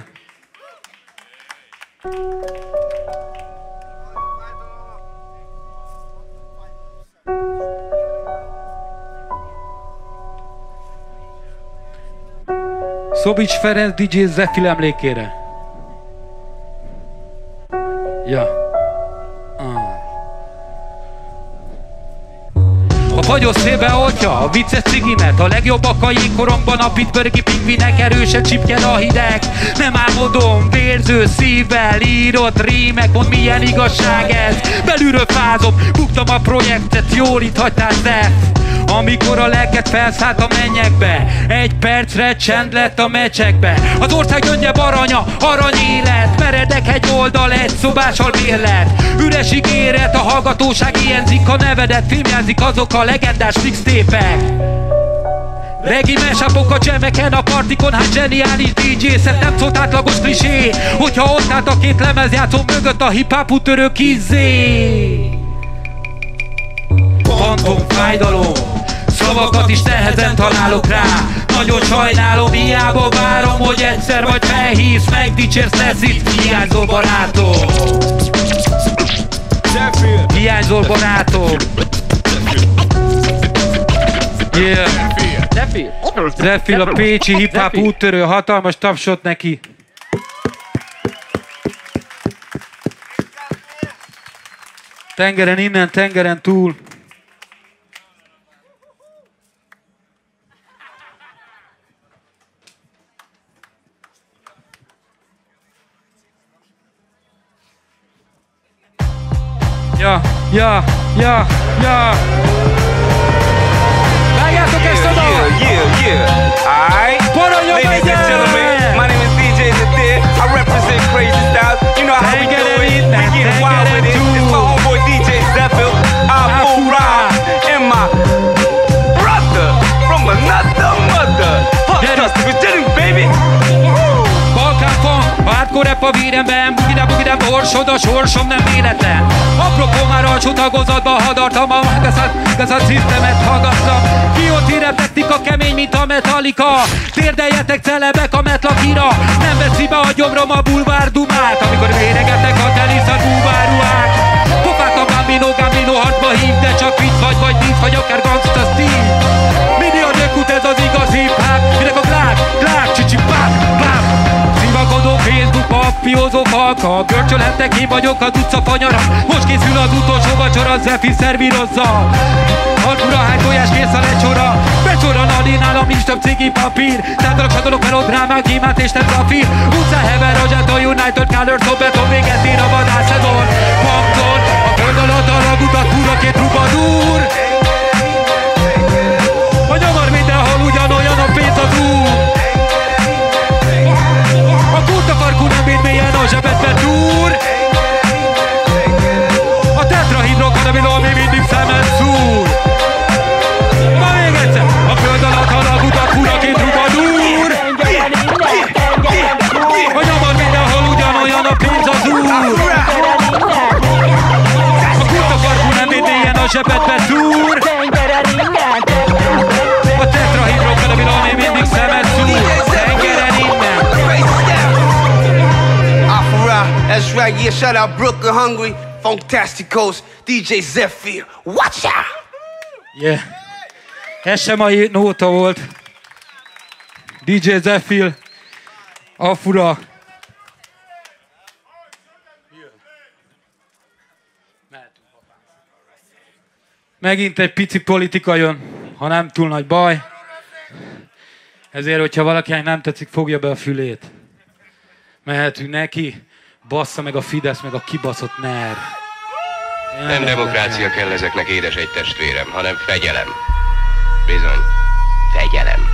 Szobics Ferenc dé dzsé Zefil emlékére. Ja. Ah. A fagyos szélbe oltja a vicces cigimet, a legjobbakai koromban a pittsburghi pingvinek erősen csipjen a hideg. Nem álmodom, vérző szívvel írott rímek, mond milyen igazság ez. Belülről fázom, buktam a projektet, jól itt hagytál Zef. Amikor a lelket felszállt a mennyekbe, egy percre csend lett a meccsekbe. Az ország gyöngyebb aranya, aranyélet, meredek egy oldal, egy szobással bérlet. Üres ígéret, a hallgatóság ilyenzik, a nevedet filmjelzik azok a legendás mixtépek. Regi mesapok a jameken, a partikon, hát zseniális dé dzsé-szet, nem szólt átlagos klisé, hogyha ott állt a két lemezjátszó mögött a hip-hop úttörő kizé. Fantom Fájdalom, szavakat is nehezen találok rá. Nagyon sajnálom, hiába várom, hogy egyszer vagy felhívsz, megdicsérsz, lesz itt hiányzó barátom. Hiányzó barátom. Yeah. Zephyr, a pécsi hip-hop úttörő, hatalmas tapsot neki. Tengeren innen, tengeren túl. Ja, ja, ja, ja. Vágjátok ezt a dal! Yeah, yeah, yeah. Alright. Ladies and gentlemen, my name is D J Zephyr. I represent Crazy Styles. You know how we do it. We get wild with it. It's my homeboy D J Zephyr. I'm full ride. And my brother from another mother. Fuck customers, getting baby. Balkán funk, hardcore rap a véremben, bugidám, bugidám, borsod a sorsom nem véletlen. Apropó már alsó tagozatba hadartam, a gazat szisztemet hallgattam. Kioti rap technika kemény, mint a Metallica. Térdeljetek celebek a metlakira. Nem veszi be a gyomrom a bulvár dumát, amikor véregetek a telisz a búváruák. Pofát a Gambino, Gambino harcba hív, de csak vicc vagy, vagy nincs, vagy akár gangsta Steve. Mini a dökut, ez az igaz hip-hop. Minek a glák, glák, csicsi, páp, páp. Szivakodó Facebook, pappiózó falka. Görcsölhettek, én vagyok az utca fanyara. Most készül az utolsó vacsora, Zephyr szervírozza. Alkura hány tojás kész a lecsora. Becsora Nadi, nálam nincs több cigi papír. Tántalak, satolok, melodrámák, gyémánt és nem zafír. Utcán hever, Rogetto, United Colors, Beton, véget ér a vadászedon. Punkton, a föld alatt a lagutat, túra két rubadúr. A nyomar mindenhol ugyanolyan, a pénz az úr. A kurta farkú nem bír mélyen, a zsebedbe túr. A tetrahidrokanabilol még mindig szemet szúr. Ma még egyszer, a föld alatt halak utat, fura két rubadúr. A nyomar mindenhol ugyanolyan, a pénz az úr. A kurta farkú nem bír mélyen, a zsebedbe túr. A tetrahidrokanabilol még mindig szemet szúr. Tengeren innen. That's right, yeah, shout out Brooklyn Hungry, Funktasticos, D J Zephyr, watch out! Yeah, ez sem a nóta volt. D J Zephyr, Afura. Megint egy pici politika jön, ha nem túl nagy baj. Ezért, hogyha valakinek nem tetszik, fogja be a fülét. Mehetünk neki. Bassza meg a Fidesz, meg a kibaszott NER. Nem demokrácia kell ezeknek, édes egy testvérem, hanem fegyelem. Bizony, fegyelem.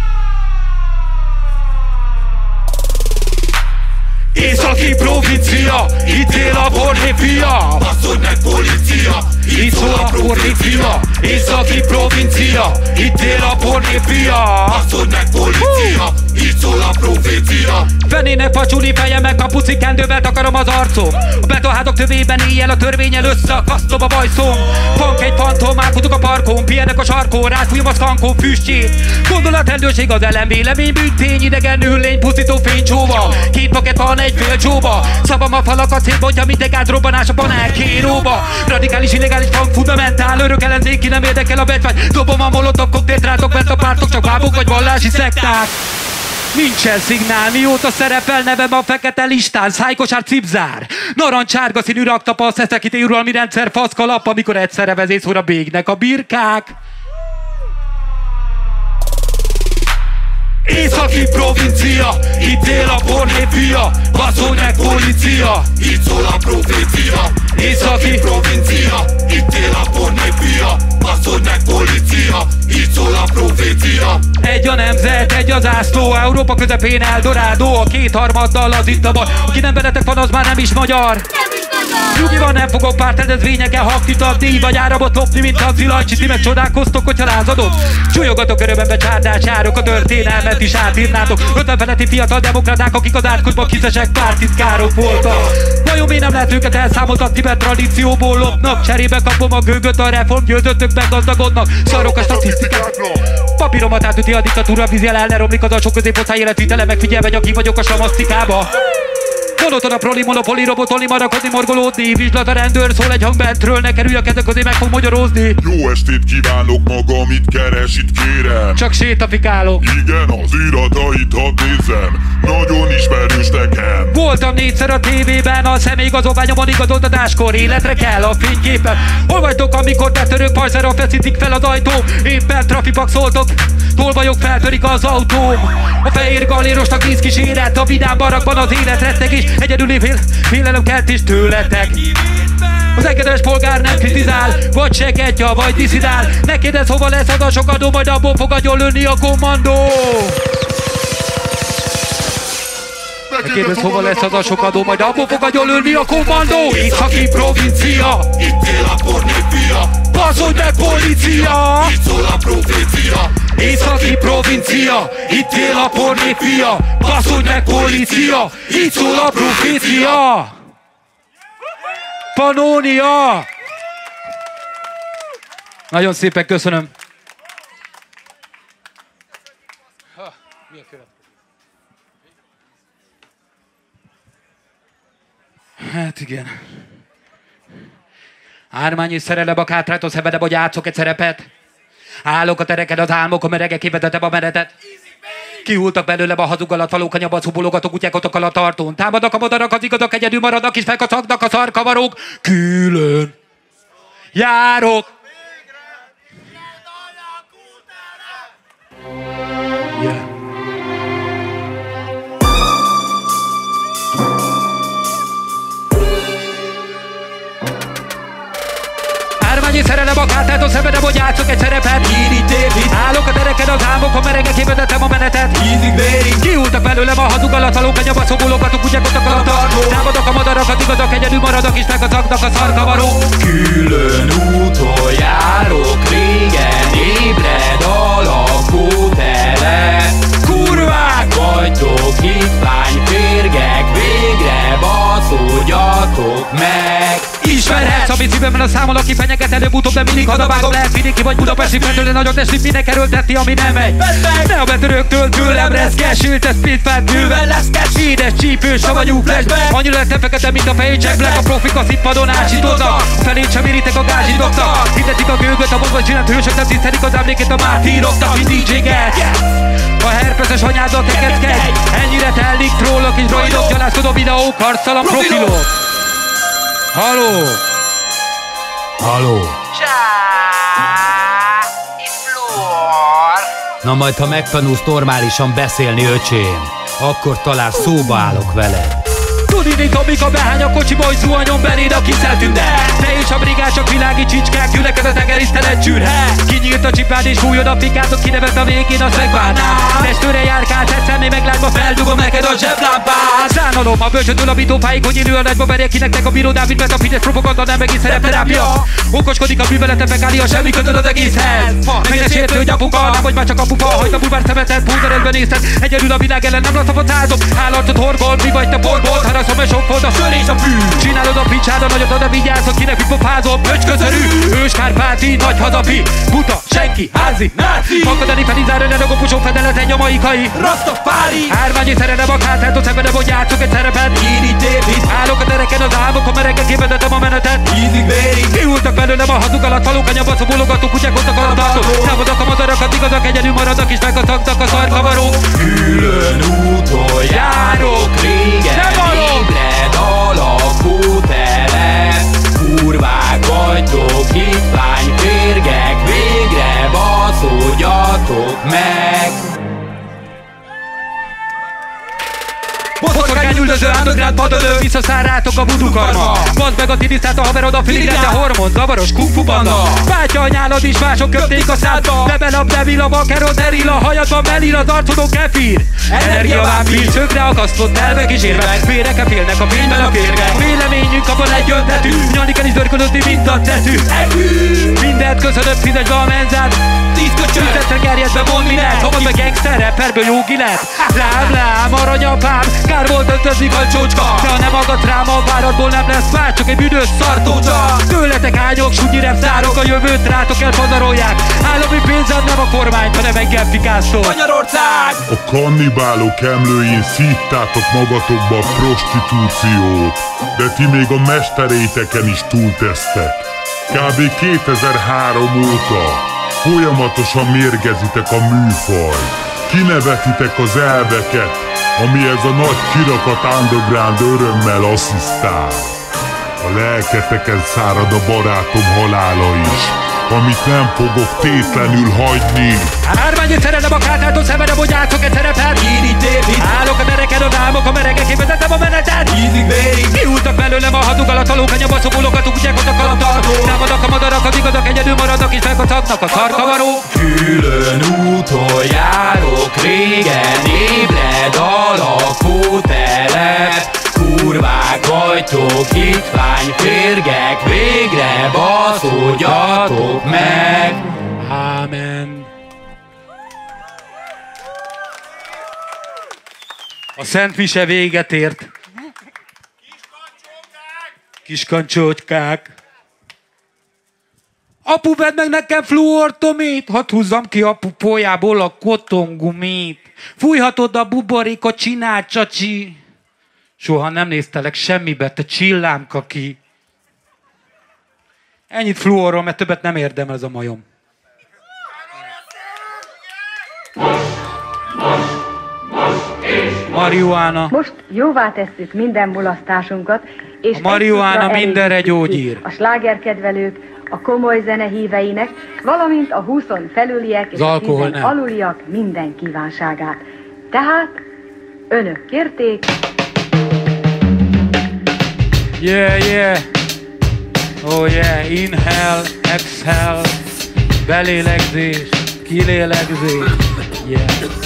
Északi provincia, itt él a porné fia. Baszod meg policia, itt szól a porné fia. Északi provincia, itt él a porné fia. Baszod meg policia, itt szól a profécia. Fenének pacsuli feje, meg kapuci kendővel takarom az arcom. A betonházak tövében éjjel a törvényel összeakasztom a bajszom. Fank egy fantom, átfutok a parkon, pihenek a sarkon, rátfújom a skankon füstjét. Gondolatrendőrség az elem, vélemény, bűntény, idegen hüllény, pusztító fénycsóva. Két paket van egy fél csóba. Szabam a falakat szétbontja, mint egy gázrobbanás a panel kéróba. Radikális, illegális, funk, fundamentál, örök ellenzék, ki nem érdekel a betvágy. Dobom a molotov koktélt rátok, mert a pártok csak bábok vagy vallási szekták. Nincsen szignál, mióta szerepel nevem a fekete listán, szájkosár cipzár. Narancsárga színű raktapassz, eszekíté uralmi rendszer, faszkalap, amikor egyszerre vezészóra bégnek a birkák. Északi provincia, itt él a porné fia. Baszolj meg policia, itt szól a profécia. Északi provincia, itt él a porné fia. Baszolj meg policia, itt szól a profécia. Egy a nemzet, egy az zászló, Európa közepén Eldorado. A kétharmaddal az itt a baj, aki nem veletek van, az már nem is magyar. Nem is magyar. Nyugi van, nem fogok pártrendezvényeken haktit adni, vagy áramot lopni, mint a Zilajcsi. Ti meg csodálkoztok, hogyha lázadok. Súlyogatok örömembe csárdás járok, a történelmet is átírnátok. ötven feletti fiatal demokraták, akik az átkocsban kiszesek pártitkárok voltak. Vajon miért nem lehet őket elszámoltatni, mert tradícióból lopnak? Cserébe kapom a gőgöt, a reform győzöttök meggazdagodnak. Szarok a statisztikák. Papíromat átüti a diktatúra, vízjel el ne romlik az alsó középosztály életvitele, megfigyelve, aki vagyok a slamasztikába. Monoton a proli, monopoli, robotolni, marakodni, morgolódni. Vizslat a rendőr, szól egy hang bentről, ne kerülj a kezek közé, meg fog magyarózni. Jó estét kívánok, maga mit keres itt, kérem? Csak sétafikálok. Igen, az iratait hadd nézzem, nagyon ismerős nekem. Voltam négyszer a tévében, a személyigazolványomon igazoltatáskor. Életre kell a fényképen. Hol vagytok, amikor betörők pajzsára feszítik fel az ajtóm? Éppen trafipaxoltok, tolvajok feltörik az autóm. A fehér galérosnak víz kíséret, a vidám barakban az élet rettegés. Egyedüli fél, félelemkeltés tőletek. Az engedelmes polgár nem kritizál, vagy segedja, vagy diszidál. Ne kérdezz, hova lesz az a sok adó, majd abból fog agyon lőni a kommandó. Ne kérdezz, hova lesz az a sok adó, majd abból fog agyon lőni a kommandó. Északi provincia, itt él a pornépia. Baszolj meg policia, itt szól a profécia. Északi provincia, itt él a pornépia. Baszolj meg policia, itt szól a profécia. Pannonia! Nagyon szépen köszönöm. Hát igen. Ármány és szerelem a kátrától szenvedem, hogy játszok egy szerepet. Állok a tereken, az álmokon meregek, kivezetem a menetet. Kihultak belőlem a hazug alatt, valók a nyabaszú bologatok, kutyákotok alatt tartón. Támadnak a madarak, az igazak, egyedül maradnak, és felkacagnak a szarkavarok. Külön járok. Yeah. Ármányi szerelem a kártától szenvedem, hogy játszok egy szerepet. Állok a tereken, az álmokon meregek, kivezetem a menetet. Kihultak belőlem a hazug alatt, valók a nyabaszó bologatok, kutyákotok alatt tartón. Támadnak a madarak, az igazak, egyedül maradnak, és megkacagnak a szarkavarok. Külön úton járok, régen ébred a lakótelep. Kurvák vagytok, hitvány férgek, végre baszódjatok meg. Ismerhetsz, ami szívemben a számol, aki fenyeget előbb-utóbb, de mindig hadavágom. Lehet vidéki vagy budapesti feltől, nagyon testét minek erőltetni, ami nem megy. Ne a betörőktől tőlem reszkes, ült ez pitfát bőven leszkes. Édes csípős, savanyú flashback. Annyira lettem fekete, mint a fejécsek, black. A profik a színpadon ásítoznak, felét sem iritek a gázsidoknak. Hitetik a gőgöt, a bogban csinált hősök, nem tisztelik az emlékét a mártíroknak, mint dé dzsé-get. A herpeszes anyáddal kekeckedj, ennyire tellik trollok és droidok, gyalászkodó videók, harctalan profilok. Halló! Halló! Na majd, ha megtanulsz normálisan beszélni, öcsém, akkor talán szóba állok veled. Tudni, Tomik, a behány a kocsiba, hogy zuhanyon beléd a kiszeltünk, de te és a brigád csak világi csicskák, gyűlnek ez a tegerisztelet csűrhe. Kinyílt a csipád és fújod a fikátot, kinevett a végén, azt megvárnál. Testőre járkálsz, egyszer még meglátva, feldugom neked a zseblámpát. Szánalom a bölcsödől a bitófáig, hogy élő a nagyba verje ki nektek a bíró Dávid, mert a Fidesz propaganda nem egész szerepterápia. Okoskodik a bűvelete, megállja, semmi kötöd az egészhez. Meg ne sértő, hogy apuka, nem vagy már csak apuka, hagyd a bulvár szemetet, pulzerezben nézted. Egyedül a világ ellen nem lassabb a százok. Állatot horgol, mi vagy te borból, haraszom és sok volt a sör és a fű. Csinálod a picsád, a nagyot, oda vigyázol, kinek pipopázol, pöcsközörű. Őskárpáti, nagy hazafi, buta, senki, házi, náci. Fakadani felizár, önelogó pusó fedelet, egy jamaikai Rastafári. Árványi szerelem a kártától szenvedem, hogy játszok egy szerepet. Iri David. Állok a tereken, az álmokon meregek, kivezetem a menetet. Easy Berry. Kihultak belőlem a hazug alatt, valók a nyabaszó bologatók, kutyákodtak alatt tartó. Támadnak a madarak, az igazak, egyedül maradnak, és megkacagnak a szarkavarok. Külön úton járok, régen ébred a lakótelep. Kurvák vagytok, hitvány férgek, végre baszódjatok meg. Boszorkány üldöző, underground padölő, visszaszárátok a voodoo karma. Bazd meg a tinisztát, a haverod a filigre, de hormon, zavaros kung fu banda. Bátya anyálad is, mások köpték a szádba. Bebelap, devila, vakerod, deril, a hajadban melil, az arcodon kefir. Energia vámpír, szögre akasztott elvek és érvek. Férek-e félnek a fényben a férgek. Véleményű Bennünk abban egy öntetű, nyalni kell is dörgölözni, mint a tetű. Mindent köszönöm, fizesd be a menzát. Tíz köcsön, tízesre gerjedve mond mindent. Ha van meg gangster rapperből jógi lett. Lám, lám, aranyapám, kár volt öntözni a csócska. De ha nem aggat rám, a váratból nem lesz más, csak egy bűnös szartócsa. Tőletek ányok, súnyi rep szárok, a jövőt rátok elpazarolják. Állami pénzed nem a kormányt, hanem engem fikászol. Magyarország! A kannibálok emlőjén szívtátok magatokba a prostitúciót, de ti még a mesteréteken is túltesztek. Kb. kétezer-három óta folyamatosan mérgezitek a műfajt. Kinevetitek az elveket, amihez a nagy kirakat underground örömmel asszisztál. A lelketeken szárad a barátom halála is, amit nem fogok tétlenül hagyni. Árványi szerelem a kátától szemedem, hogy játszok egy szerepet. Így David. Állok a dereken, a vámok, a meregek, én vezetem a menetet. Easy baby. Kiúltak belőlem a hadug alatt, a lókanya baszogulok, a tudják, ott a kalattartó. Támadok a madarak, az igazak, egyedül maradnak, és megkocagnak a szarkavaró. Külön úton járok, régen ébred a lakótelep. Kurvák vagytok, hitvány férgek, végre baszódjatok meg. Ámen. A Szent Mise véget ért. Kiskancsócskák. Apu, vedd meg nekem fluortomét, hadd húzzam ki a pupójából a kotongumit. Fújhatod a buborékot, csinál csacsi. Soha nem néztelek semmibe, te csillámka ki. Ennyit fluorról, mert többet nem érdemel ez a majom. Marihuána. Most jóvá tesszük minden mulasztásunkat, és a marihuána mindenre gyógyír. A slágerkedvelők, a komoly zenehíveinek, valamint a húszon felüliek és a tízen aluliak minden kívánságát. Tehát önök kérték. Yeah, yeah. Oh yeah, inhale, exhale. Belélegzés, kilélegzés. Yeah.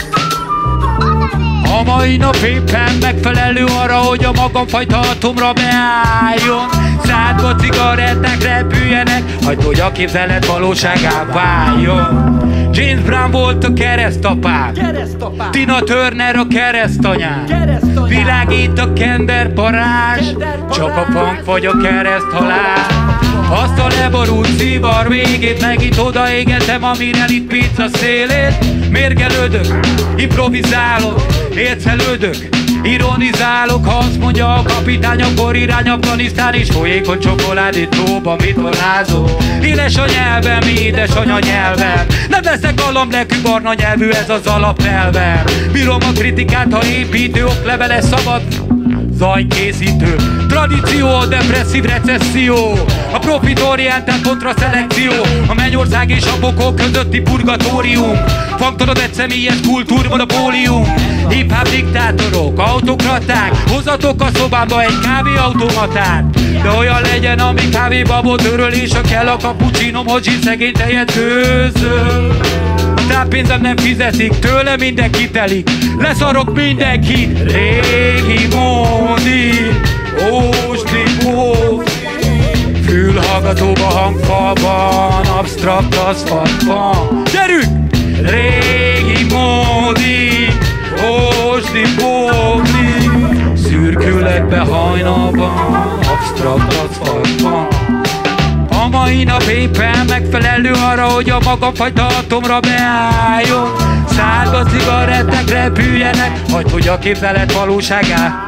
A mai nap éppen megfelelő arra, hogy a magamfajta atomra beálljon. Szádba cigaretták repüljenek, hagyd, hogy a képzelet valóságá váljon. James Brown volt a keresztapám, Tina Turner a keresztanyám, világít a Kender Parázs, csak a punk vagy a kereszthalál. Azt a leborult szivar végét megint odaégetem, amire itt pizza szélét. Mérgelődök, improvizálok, ércelődök, ironizálok. Ha azt mondja a kapitány, akkor irány Afganisztán is. Folyékony csokoládét tóban mit vonázol. Éles a nyelvem, édesanya nyelvem. Nem leszek alamlekű barna nyelvű, ez az alapelvem. Bírom a kritikát, ha építő oklevele szabad zajkészítő. Tradíció, a depresszív recesszió, a profitorientált kontraszelekció, a mennyország és a pokol közötti purgatórium. Funktorod egy személyes kultúrmonopólium. Hip-hop diktátorok, autokraták, hozzatok a szobámba egy kávéautomatát. De olyan legyen, ami kávébabot öröl, és a kell a cappuccinomhoz zsír szegény tejet gőzöl. A táppénzem nem fizetik, tőle mindenki telik. Leszarok mindenkit. Régi módi, ósdi bódi. Fülhallgatóba, hangfalban, absztrakt aszfaltban. Gyerünk! Régi módi, ósdi bódi. Szürkületbe hajnalban, absztrakt aszfaltban. A mai nap éppen megfelelő arra, hogy a magamfajta atomra beálljon. Szádba cigaretták repüljenek, hagyd, hogy a képzelet valóságá.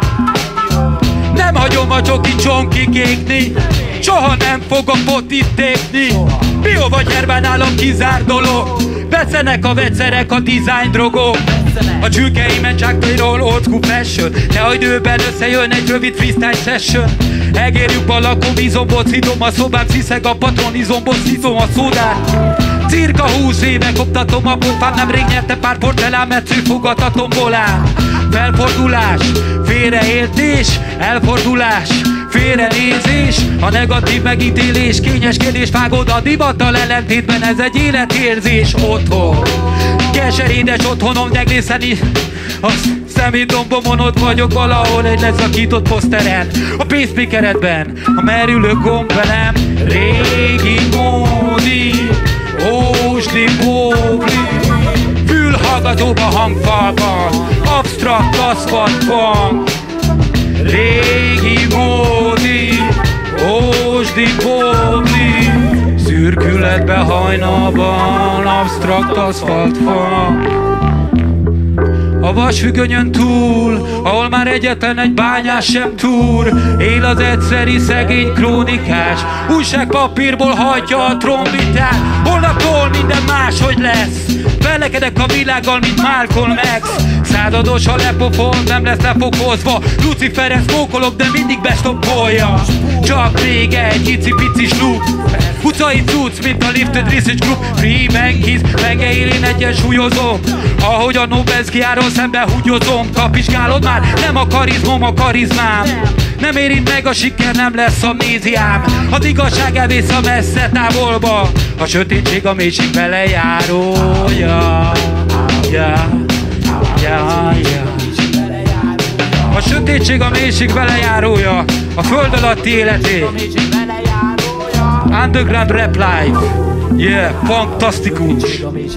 Nem hagyom a csoki csonki kékni, soha nem fogok potit tépni. Bio vagy herbán nálam kizár dolog. Veszenek a vegyszerek, a design drogok. A csülkeimen csáktairól old school fashion. Ne hagyd időben összejön egy rövid freestyle session. Egérjük a lakom, izombot szidom a szobát. Sziszeg a patron, izombot szidom a szódát. Cirka húsz éve koptatom a pofám. Nemrég nyerte pár porcelán, mert szűfog a tombolán. Felfordulás, félreértés, elfordulás, félrenézés, a negatív megítélés, kényeskedés, vágod a divattal ellentétben, ez egy életérzés. Otthon, keserédes otthonom, meglészen a Szemétdombomon ott vagyok valahol egy leszakított poszteren, a pacemakeredben, a merülő gombelem. Régi módi, ósdi bóbli, fülhallgatóba hangfalban, absztrakt aszfaltban. Régi módi, ósdi bóbli, szürkületbe hajnalban, absztrakt aszfaltban. A vasfüggönyön túl, ahol már egyetlen egy bányás sem túr, él az egyszeri szegény krónikás, újságpapírból hajtja a trombitát. Holnaptól minden máshogy lesz, velekedek a világgal, mint Malcolm X. Százados a lepofon, nem lesz lefokozva, Luciferes mókolok, de mindig bestoppolja. Csak még egy icipici slup, utcai cucc, mint a Lifted Research Group. Free Kiss, megél, én egyensúlyozom, ahogy a Nobelszkiáról szembe húgyozom. Kapizsgálod már? Nem a karizmom, a karizmám. Nem érint meg a siker, nem lesz amnéziám. Az igazság elvész a messze távolba, a sötétség a mélység belejárója. Ja, ja, ja. A sötétség a mélység belejárója, a föld alatti életé. Underground rap life. Yeah, fantasztikus.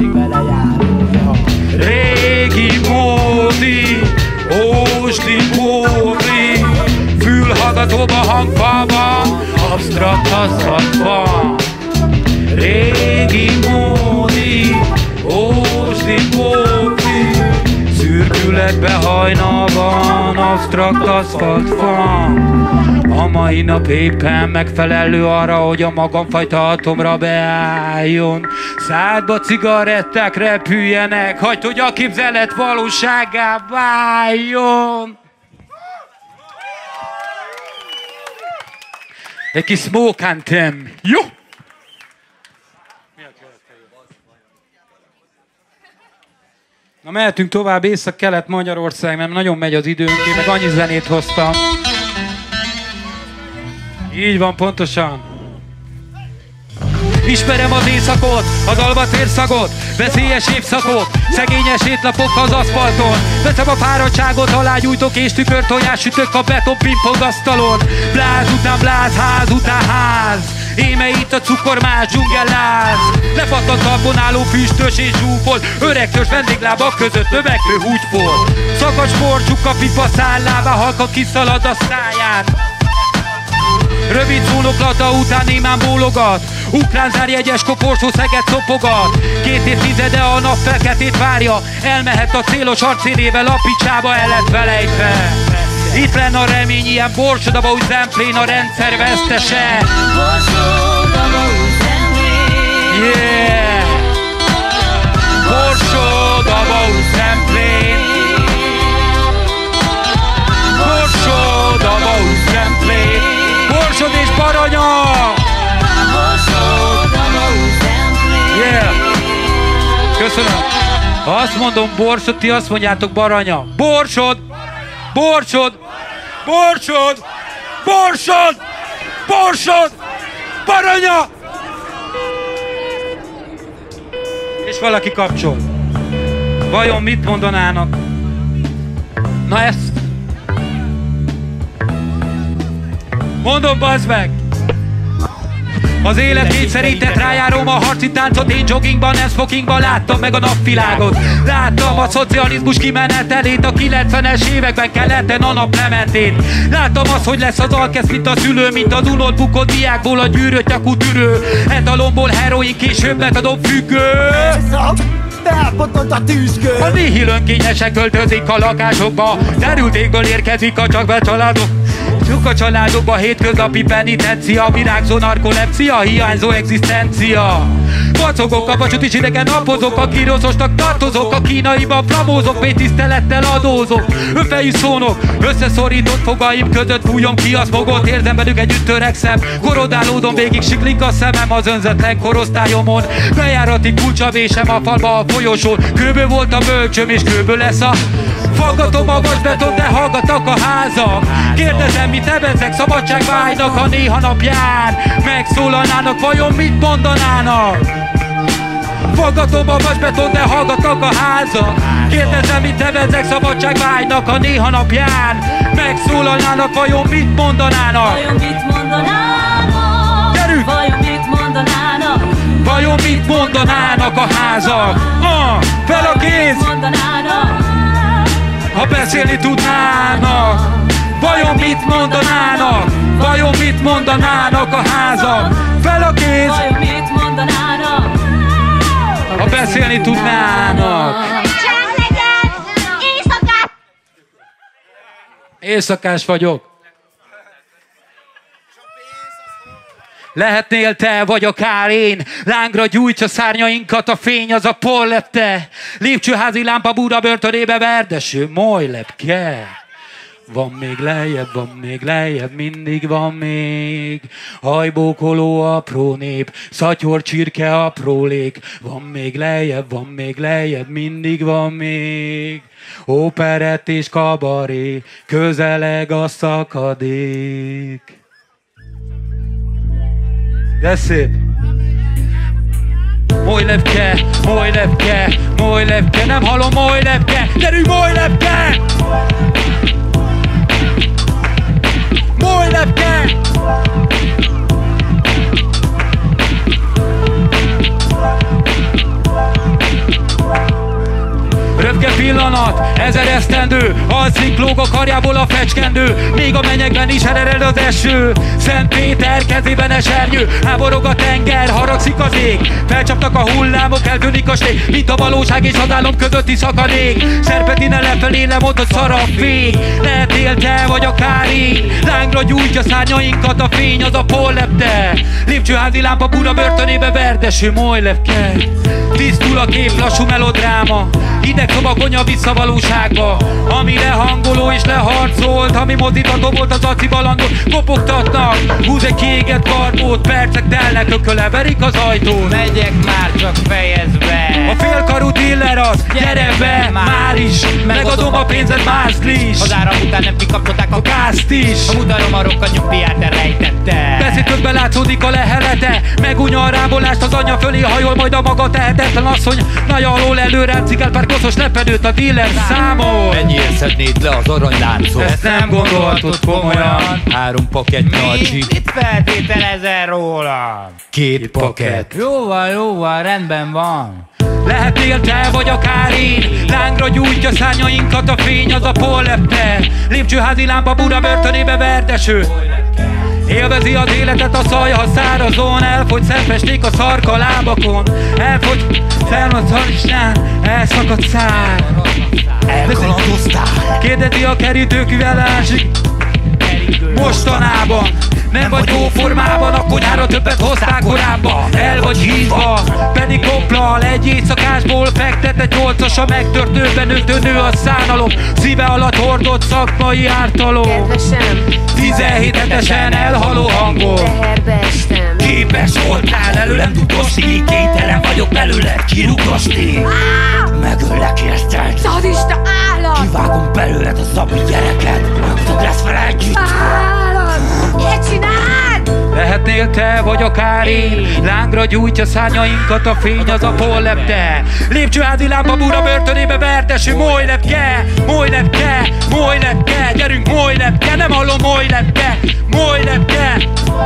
Régi módi, ósdi bóbli, fülhallgatóba hangfalban, absztrakt aszfaltban. Régi módi, ósdi bóbli, szürkületbe hajnalban, absztrakt aszfaltban. A mai nap éppen megfelelő arra, hogy a magamfajta atomra beálljon. Szádba cigaretták repüljenek, hagyd, hogy a képzelet valóságá váljon. Egy kis smoke anthem. Jó! Na mehetünk tovább Észak-Kelet Magyarország, mert nagyon megy az időnk, én meg annyi zenét hoztam. Így van, pontosan. Ismerem az éjszakot, az albatvérszagot, veszélyes évszakot, szegényes étlapok az aszfalton. Veszem a fáradtságot, alágyújtok és tükörtojás sütök a beton pingpongasztalon. Bláz után bláz, ház után ház, éme itt a cukormás dzsungelláz. Lepattant talpon álló füstös és zsúfolt, öregtös vendéglábak között növekvő húgyfolt. Szakads porcsuk a pipa szállába, halka kiszalad a száján. Rövid szónoklata után némán bólogat, ukrán zárjegyes koporsó szeget szopogat. Két évtizede a nap felkeltét várja, elmehet a célos arcérével a picsába, el lett felejtve. Itt lenne a remény, ilyen borsodaba úgy szemplén a rendszer vesztese. Yeah! Borsodaba úgy szemplén, borsodaba úgy szemplén, Borsod és Baranya! Yeah! Köszönöm. Ha azt mondom Borsod, ti azt mondjátok Baranya. Borsod! Borsod! Borsod! Borsod! Borsod! Baranya! És valaki kapcsol. Vajon mit mondanának? Na ezt! Mondom, bazd meg! Az élet kényszerített rájárom a harci táncot, én joggingban, nem smokingban láttam meg a napvilágot. Láttam a szocializmus kimenetelét, a kilencvenes években keleten a naplementét. Láttam azt, hogy lesz az alkesz, mint a szülő, mint az unott bukott diákból a gyűrött nyakú tűrő. Etalomból heroin, később metadon függő. Elpottott a tűzkő. A nihil önkényesek költözik a lakásokba, derültékből érkezik a csak be családok. Csak a családokba hétköznapi penitencia, virágzó narkolepsia, hiányzó egzisztencia. Vacogok a vasúti idegen, napozok, a kíroszosnak tartozok, a kínaiban flamózok, mély tisztelettel adózok. Önfejű szónok, összeszorított fogaim között fújom ki a smogot, érzem velük együtt törekszem. Korodálódom, végig siklik a szemem az önzetlen korosztályomon. Bejárati kulcsavésem a falba a folyosón, kőből volt a bölcsöm és kőből lesz a... Faggatom a vasbeton, de hallgatnak a házak. Kérdezem, mit evezek, szabadságvágynak, ha néha napján megszólalnának, vajon mit mondanának? Fogatom a vasbeton, de hallgatnak a házak. Kérdezem, mit nevezek szabadságvágynak, ha néha napján megszólalnának, vajon mit mondanának? Vajon mit mondanának? Gyerünk! Vajon mit mondanának? Vajon mit mondanának a házak? Ah, fel a kéz! Ha beszélni tudnának. Vajon mit mondanának? Vajon mit mondanának a házak? Fel a kéz! Vajon mit mondanának? Ha beszélni tudnának. Éjszakás vagyok. Lehetnél te, vagy akár én, lángra gyújts a szárnyainkat, a fény az a porlepte. Lépcsőházi lámpa Buda börtönébe verdeső molylepke. Van még lejjebb, van még lejjebb, mindig van még. Hajbókoló apró nép, szatyor csirke aprólék. Van még lejjebb, van még lejjebb, mindig van még. Operett és kabaré, közeleg a szakadék. De szép! Molylepke, molylepke, molylepke, nem hallom molylepke, gyerünk molylepke! Molylepke! Röpke pillanat, ezer esztendő, alszik lóg a karjából a fecskendő, még a mennyekben is ered az eső. Szent Péter kezében esernyő, háborog a tenger, haragszik az ég, felcsaptak a hullámok, eltűnik a ség, mint a valóság és az álom közötti szakadék. Szerpetine lefelé lemondott szarab vég, lehetél te vagy akár én, lángra gyújtja szárnyainkat, a fény az a porlepte. Lépcsőházi lámpa Buda börtönébe verdeső molylepke. Tisztul a kép, lassú melodráma, hideg szobakonya vissza valóságba, ami lehangoló és leharcolt, ami mozdítható volt az aci balandot, kopogtatnak, húz egy kiégett karbót, percek telnek, ököle verik az ajtót. Megyek már, csak fejezve. A félkarú diller az, gyere be, már is, megadom a pénzed, mászlis. Az áram után nem kikapcsolták a gázt is. A mutarom a rokka nyugdíját elrejtette. Beszédkökben látszódik a lehelete, megunja a rábolást, az anyja fölé hajol, majd a maga tehetetlen asszony nagy alól előre cigál pár koszos lepedőt a dealer számol. Mennyire szednéd le az aranyláncot? Ezt nem gondoltad komolyan. Három pakett nyalcsi. Mit feltételezel róla? Két pakett. Jó van, jó van, rendben van. Lehetnél te vagy akár én, lángra gyújtja szárnyainkat, a fény az a porlepte. Lépcsőházi lámpa Buda börtönébe verdeső. Élvezi az életet a szaj, ha szárazon, elfogy szemfesték a szarka lábakon, elfogy felmasszalisnán, elszakadt szár. Elkalandoztál. Kérdezi a kerítőküvelásig, mostanában nem vagy jó formában, a konyhára többet hozták korábban. El vagy hízva, pedig koplal, egy éjszakásból fektet egy nyolcas, a megtörtőben nőttő nő a szánalom, szíve alatt hordott szakmai ártalom. Kedvesem, tizenhét hetesen elhaló hangol, teherbe estem. Képes voltál előlem dugosni, kénytelen vagyok belőle kirugosni. Megöllek érted? Szadista állat! Kivágom belőled a zabi gyereket, megtog lesz fel együtt. Állat! Miért csináld? Lehetnél te vagy akár én, lángra gyújtja szárnyainkat, a fény az a porlepte. Lépcsőházi lámpa Buda börtönébe verdeső molylepke, molylepke, molylepke, gyerünk molylepke, nem hallom molylepke, molylepke.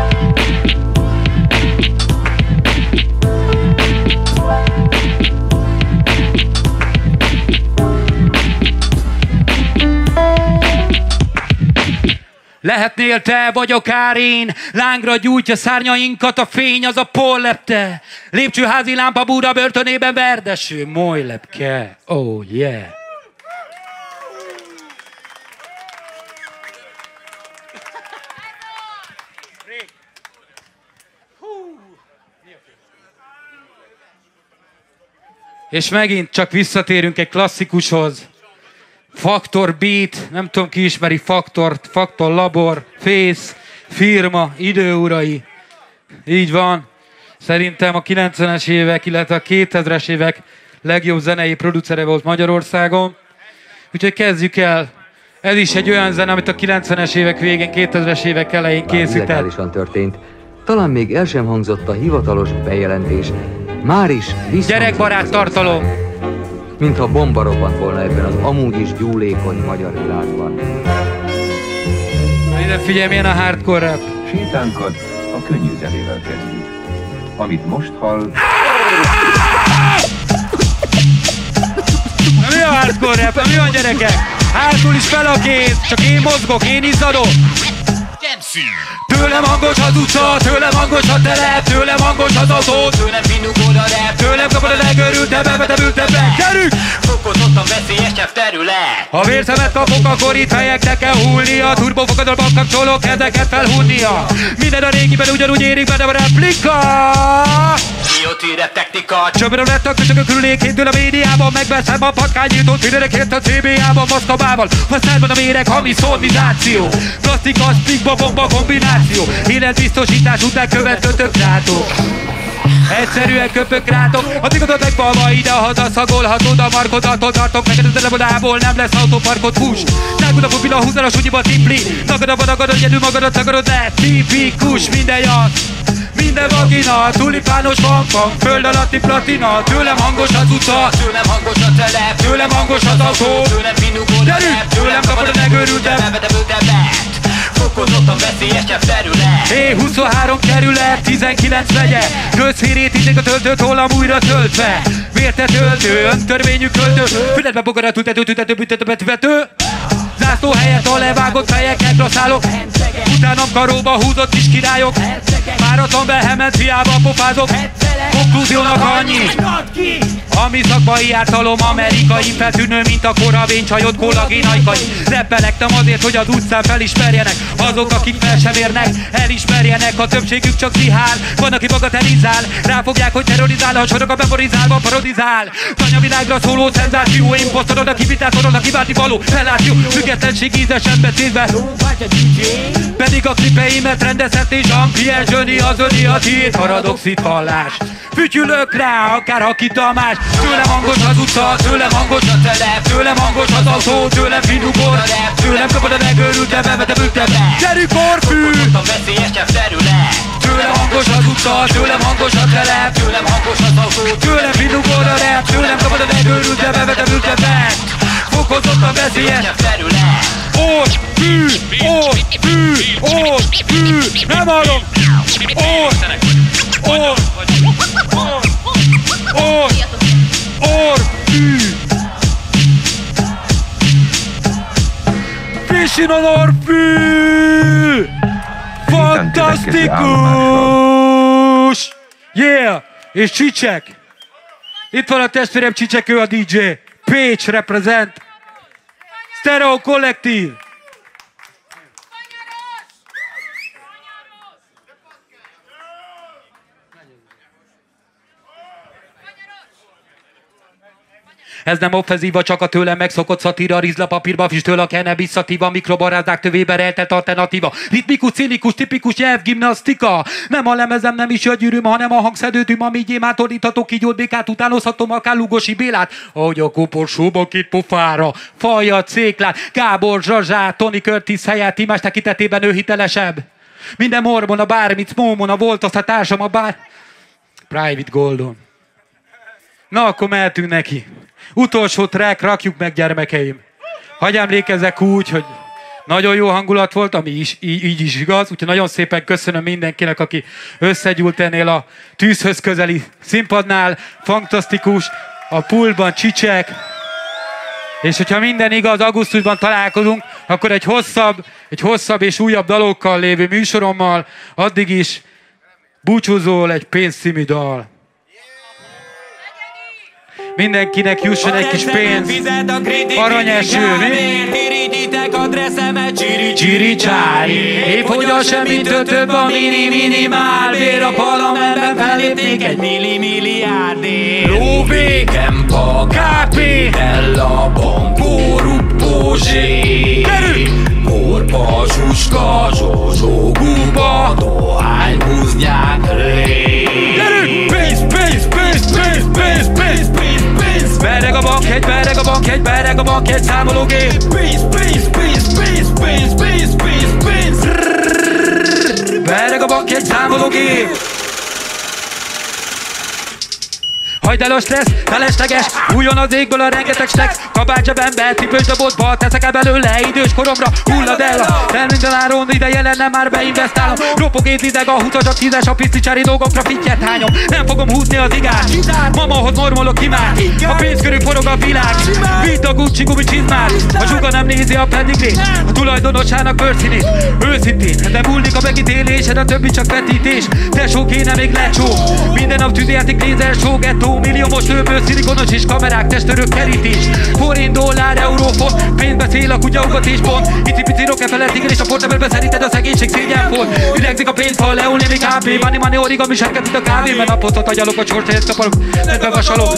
Lehetnél te vagy akár én, lángra gyújtja szárnyainkat, a fény az a porlepte. Lépcsőházi lámpa Buda börtönében verdeső molylepke. Oh yeah. És megint csak visszatérünk egy klasszikushoz. Faktor Beat, nem tudom ki ismeri Faktort, Faktor Labor, Face, firma, időurai. Így van. Szerintem a kilencvenes évek, illetve a kétezres évek legjobb zenei producere volt Magyarországon. Úgyhogy kezdjük el. Ez is egy olyan zene, amit a kilencvenes évek végén, kétezres évek elején készített. Legálisan történt. Talán még el sem hangzott a hivatalos bejelentés, Már is gyerekbarát tartalom. Mintha bomba robbant volna ebben az amúgy is gyúlékony magyar világban. Ide figyelj, milyen a hardcore rap. Sétánkat a könnyű zenével kezdjük. Amit most hall... Na mi a hardcore rap? Na mi van, gyerekek? Hátul is fel a kéz, csak én mozgok, én izzadok. Tőlem hangos az utca, tőlem hangos a telep, tőlem hangos az autó, tőlem finnugod a rap, tőlem kapod a legörültebb, bevetevültebbek. Gyerünk! Fokozottan veszélyesebb terület. Ha vércemet kapok, akkor itt helyeknek kell hullnia, turbófogadalban kapcsolok, ezeket felhunnia. Minden a régiben ugyanúgy érik benne a replika. Biotírep technika. Csöbben lett a köcsökök körülékén tőle a médiában, megveszem a patkányírtót, mindenekért a cé bé á-ban, Moszkvában. Használatban a méreg, hamis szormizáció. Plastika, spikba, bomba kombináció. Életbiztosítás után követőtök rátok. Egyszerűen köpök rátok, a tigodat megfalva ide-haza szagolhatod, a markodatot tartok neked az elevodából, nem lesz autóparkot, fuss. Nágud a pupila, húzzal a súnyiba tipli, nagadabba nagadod, egyedül magadat szagadod, de tipikus minden jasz. Minden vagina, tulipános fanfang, föld alatti platina, tőlem hangos az utca, tőlem hangos a telep, tőlem hangos az autó, tőlem finnugod a rap, tőlem kapod a legőrültebb, bevetevültebbet. Fokozottan veszélyesebb terület. É huszonhárom kerület, tizenkilenc megye, közhírét íték a töltőt, hollam újra töltve. Vérte töltő, öntörvényű költő, fületbe bogarat tüntető, tüntető, büntető, betvető. Zászló helyett a levágott fejeket rasszálok, utánam karóba húzott kis királyok, páratlan behement, hiába pofázok. Konklúziónak annyi, ami szakmai ártalom, amerikai feltűnő, mint a koravén csajod, kollagénaikai. Reppelek nem azért, hogy az utcán felismerjenek, azok, akik fel sem érnek, elismerjenek, a többségük csak zihál. Van, aki bagatelizál, ráfogják, hogy terrorizál, a sorok a memorizálva parodizál. Tanyavilágra szóló szenzáció, imposztorod, aki vitázorod, a kiválti való reláció, függetlenség ízesen becézve. Pedig a klipeimet rendezhetné Jean-Pierre Zsöni, az öni a tiéd, paradoxit vallás. Fütyülök rá, akár hakitalmás. Tőlem hangos az utca, tőlem hangos a telep, tőlem hangos az autó, tőlem finnugod a rap, tőlem kapod a legőrültebb, bevetevültebb. Gyerünk orfű! Fokozottan veszélyesebb terület. Tőlem hangos az utca, tőlem hangos a telep, tőlem hangos az autó, tőlem finnugod a rap, tőlem kapod a legőrültebb, bevetevültebb. Fokozottan veszélyesebb terület. Orr, fű, orr, fű, orr, fű, nem hallom! Orr, orr, orr, orr, orr, fű! Fishin on orr, fű! Fantasztikus! Yeah! És Csicsek! Itt van a testvérem Csicsek, ő a dé dzsé. Pécs represent. Stereo kollektív. Ez nem offenzíva, csak a tőlem megszokott szatíra, rizlapapírba, füstöl a cannabis szatíva, mikrobarázdák tövébe rejtett alternatíva. Ritmikus, cinikus, tipikus nyelvgimnasztika. Nem a lemezem, nem is a gyűrűm, hanem a hangszedőtűm, ami gyémát ordíthatok, így békát, utánozhatom akár Lugosi Bélát. Ahogy a koporsóba két pofára, Faja, Céklát, Gábor, Zsazsát, Tony Curtis helyett, Timás tekintetében ő hitelesebb. Minden morbon, a bármit, mómon, volt azt a társam, a bár... Private Goldon. Na, akkor mehetünk neki. Utolsó track, rakjuk meg, gyermekeim. Hagy emlékezzek úgy, hogy nagyon jó hangulat volt, ami is, így, így is igaz. Úgyhogy nagyon szépen köszönöm mindenkinek, aki összegyúlt ennél a tűzhöz közeli színpadnál. Fantasztikus, a pultban Csicsek. És hogyha minden igaz, augusztusban találkozunk, akkor egy hosszabb, egy hosszabb és újabb dalokkal lévő műsorommal, addig is búcsúzol egy Pénz című dal. Mindenkinek jusson egy kis pénz, aranyeső, mi? Irigyitek a dresszemet, csiri Csiri csári, épp hogy a semmitől több a mini minimál bér, a parlamentben fellépnék egy milli milliárdért. Lóvé, Kempa, ká pé, Ella, Bankó, Ruppó, Zsé, Korpa, Zsuska, Zsozsó, Guba, Dohány, Buznyák, Ré. Gyerünk! Pénz, pénz, pénz, pénz, pénz, pénz, pénz, pénz. Bereg a bankjegy, bereg a bankjegy, bereg a bankjegy, számológép. Pénz, pénz, pénz, pénz, pénz, pénz, pénz, pénz. Bereg a bankjegy, számológép. hagyd el a stressz, felesleges, újon az égből a rengeteg stek. Kabát zsebembe, cipős dobozba, teszek el belőle idős koromra, hullad el a fel minden áron, ideje lenne már beinvestálom. Ropogét ideg a húszas, a tízes, a piszticsári dolgokra fittyet hányom. Nem fogom húzni az igát, mamahoz normolok kimát. A pénz körül forog a világ, vidd a Gucci gumi csizmát. A zsuga nem nézi a pedigrét, a tulajdonosának bőrszínét. Őszintén, de múlnik a megítélésed, a többi csak vetítés. Tesó kéne még lecsó, minden nap tűzjáték, lézer, show, gettó. Milliómos lőből, szilikonos és kamerák, testörök, kerítés. Forint, dollár, euró, font, pénz beszél, a kutya ugat és pont. Icipici Rockefeller, tiger és a portebelbe szerinted a szegénység szégyenfont. Üregzik a pénzfal, leulni még á bé, money, money, origami, serket itt a kávé. Mert naposztot agyalok, a csorcsáját kaparok, nedbe vasalok.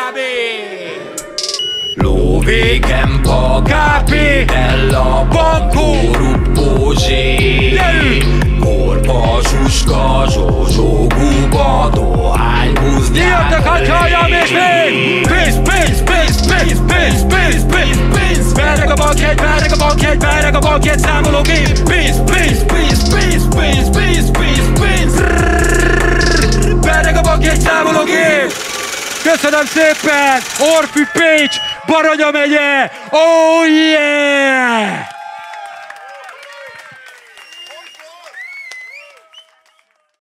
Lóvéken pakápi, Della, Bankó, Ruppó, Zsé, Korpa, Suska, Zsózsó, Guba, Dohány, Buznyák. Jöttek, hagyjam és még! Pénz, pénz, pénz, pénz, pénz, pénz, pénz, pénz! Bereg a bankjegy, bereg a bankjegy, bereg a bankjegy, számológép! Pénz, pénz, pénz, pénz, pénz, pénz, pénz, pénz! Bereg a bankjegy, számológép! Köszönöm szépen! Orfi Pécs, Baranya megye! Oh yeah!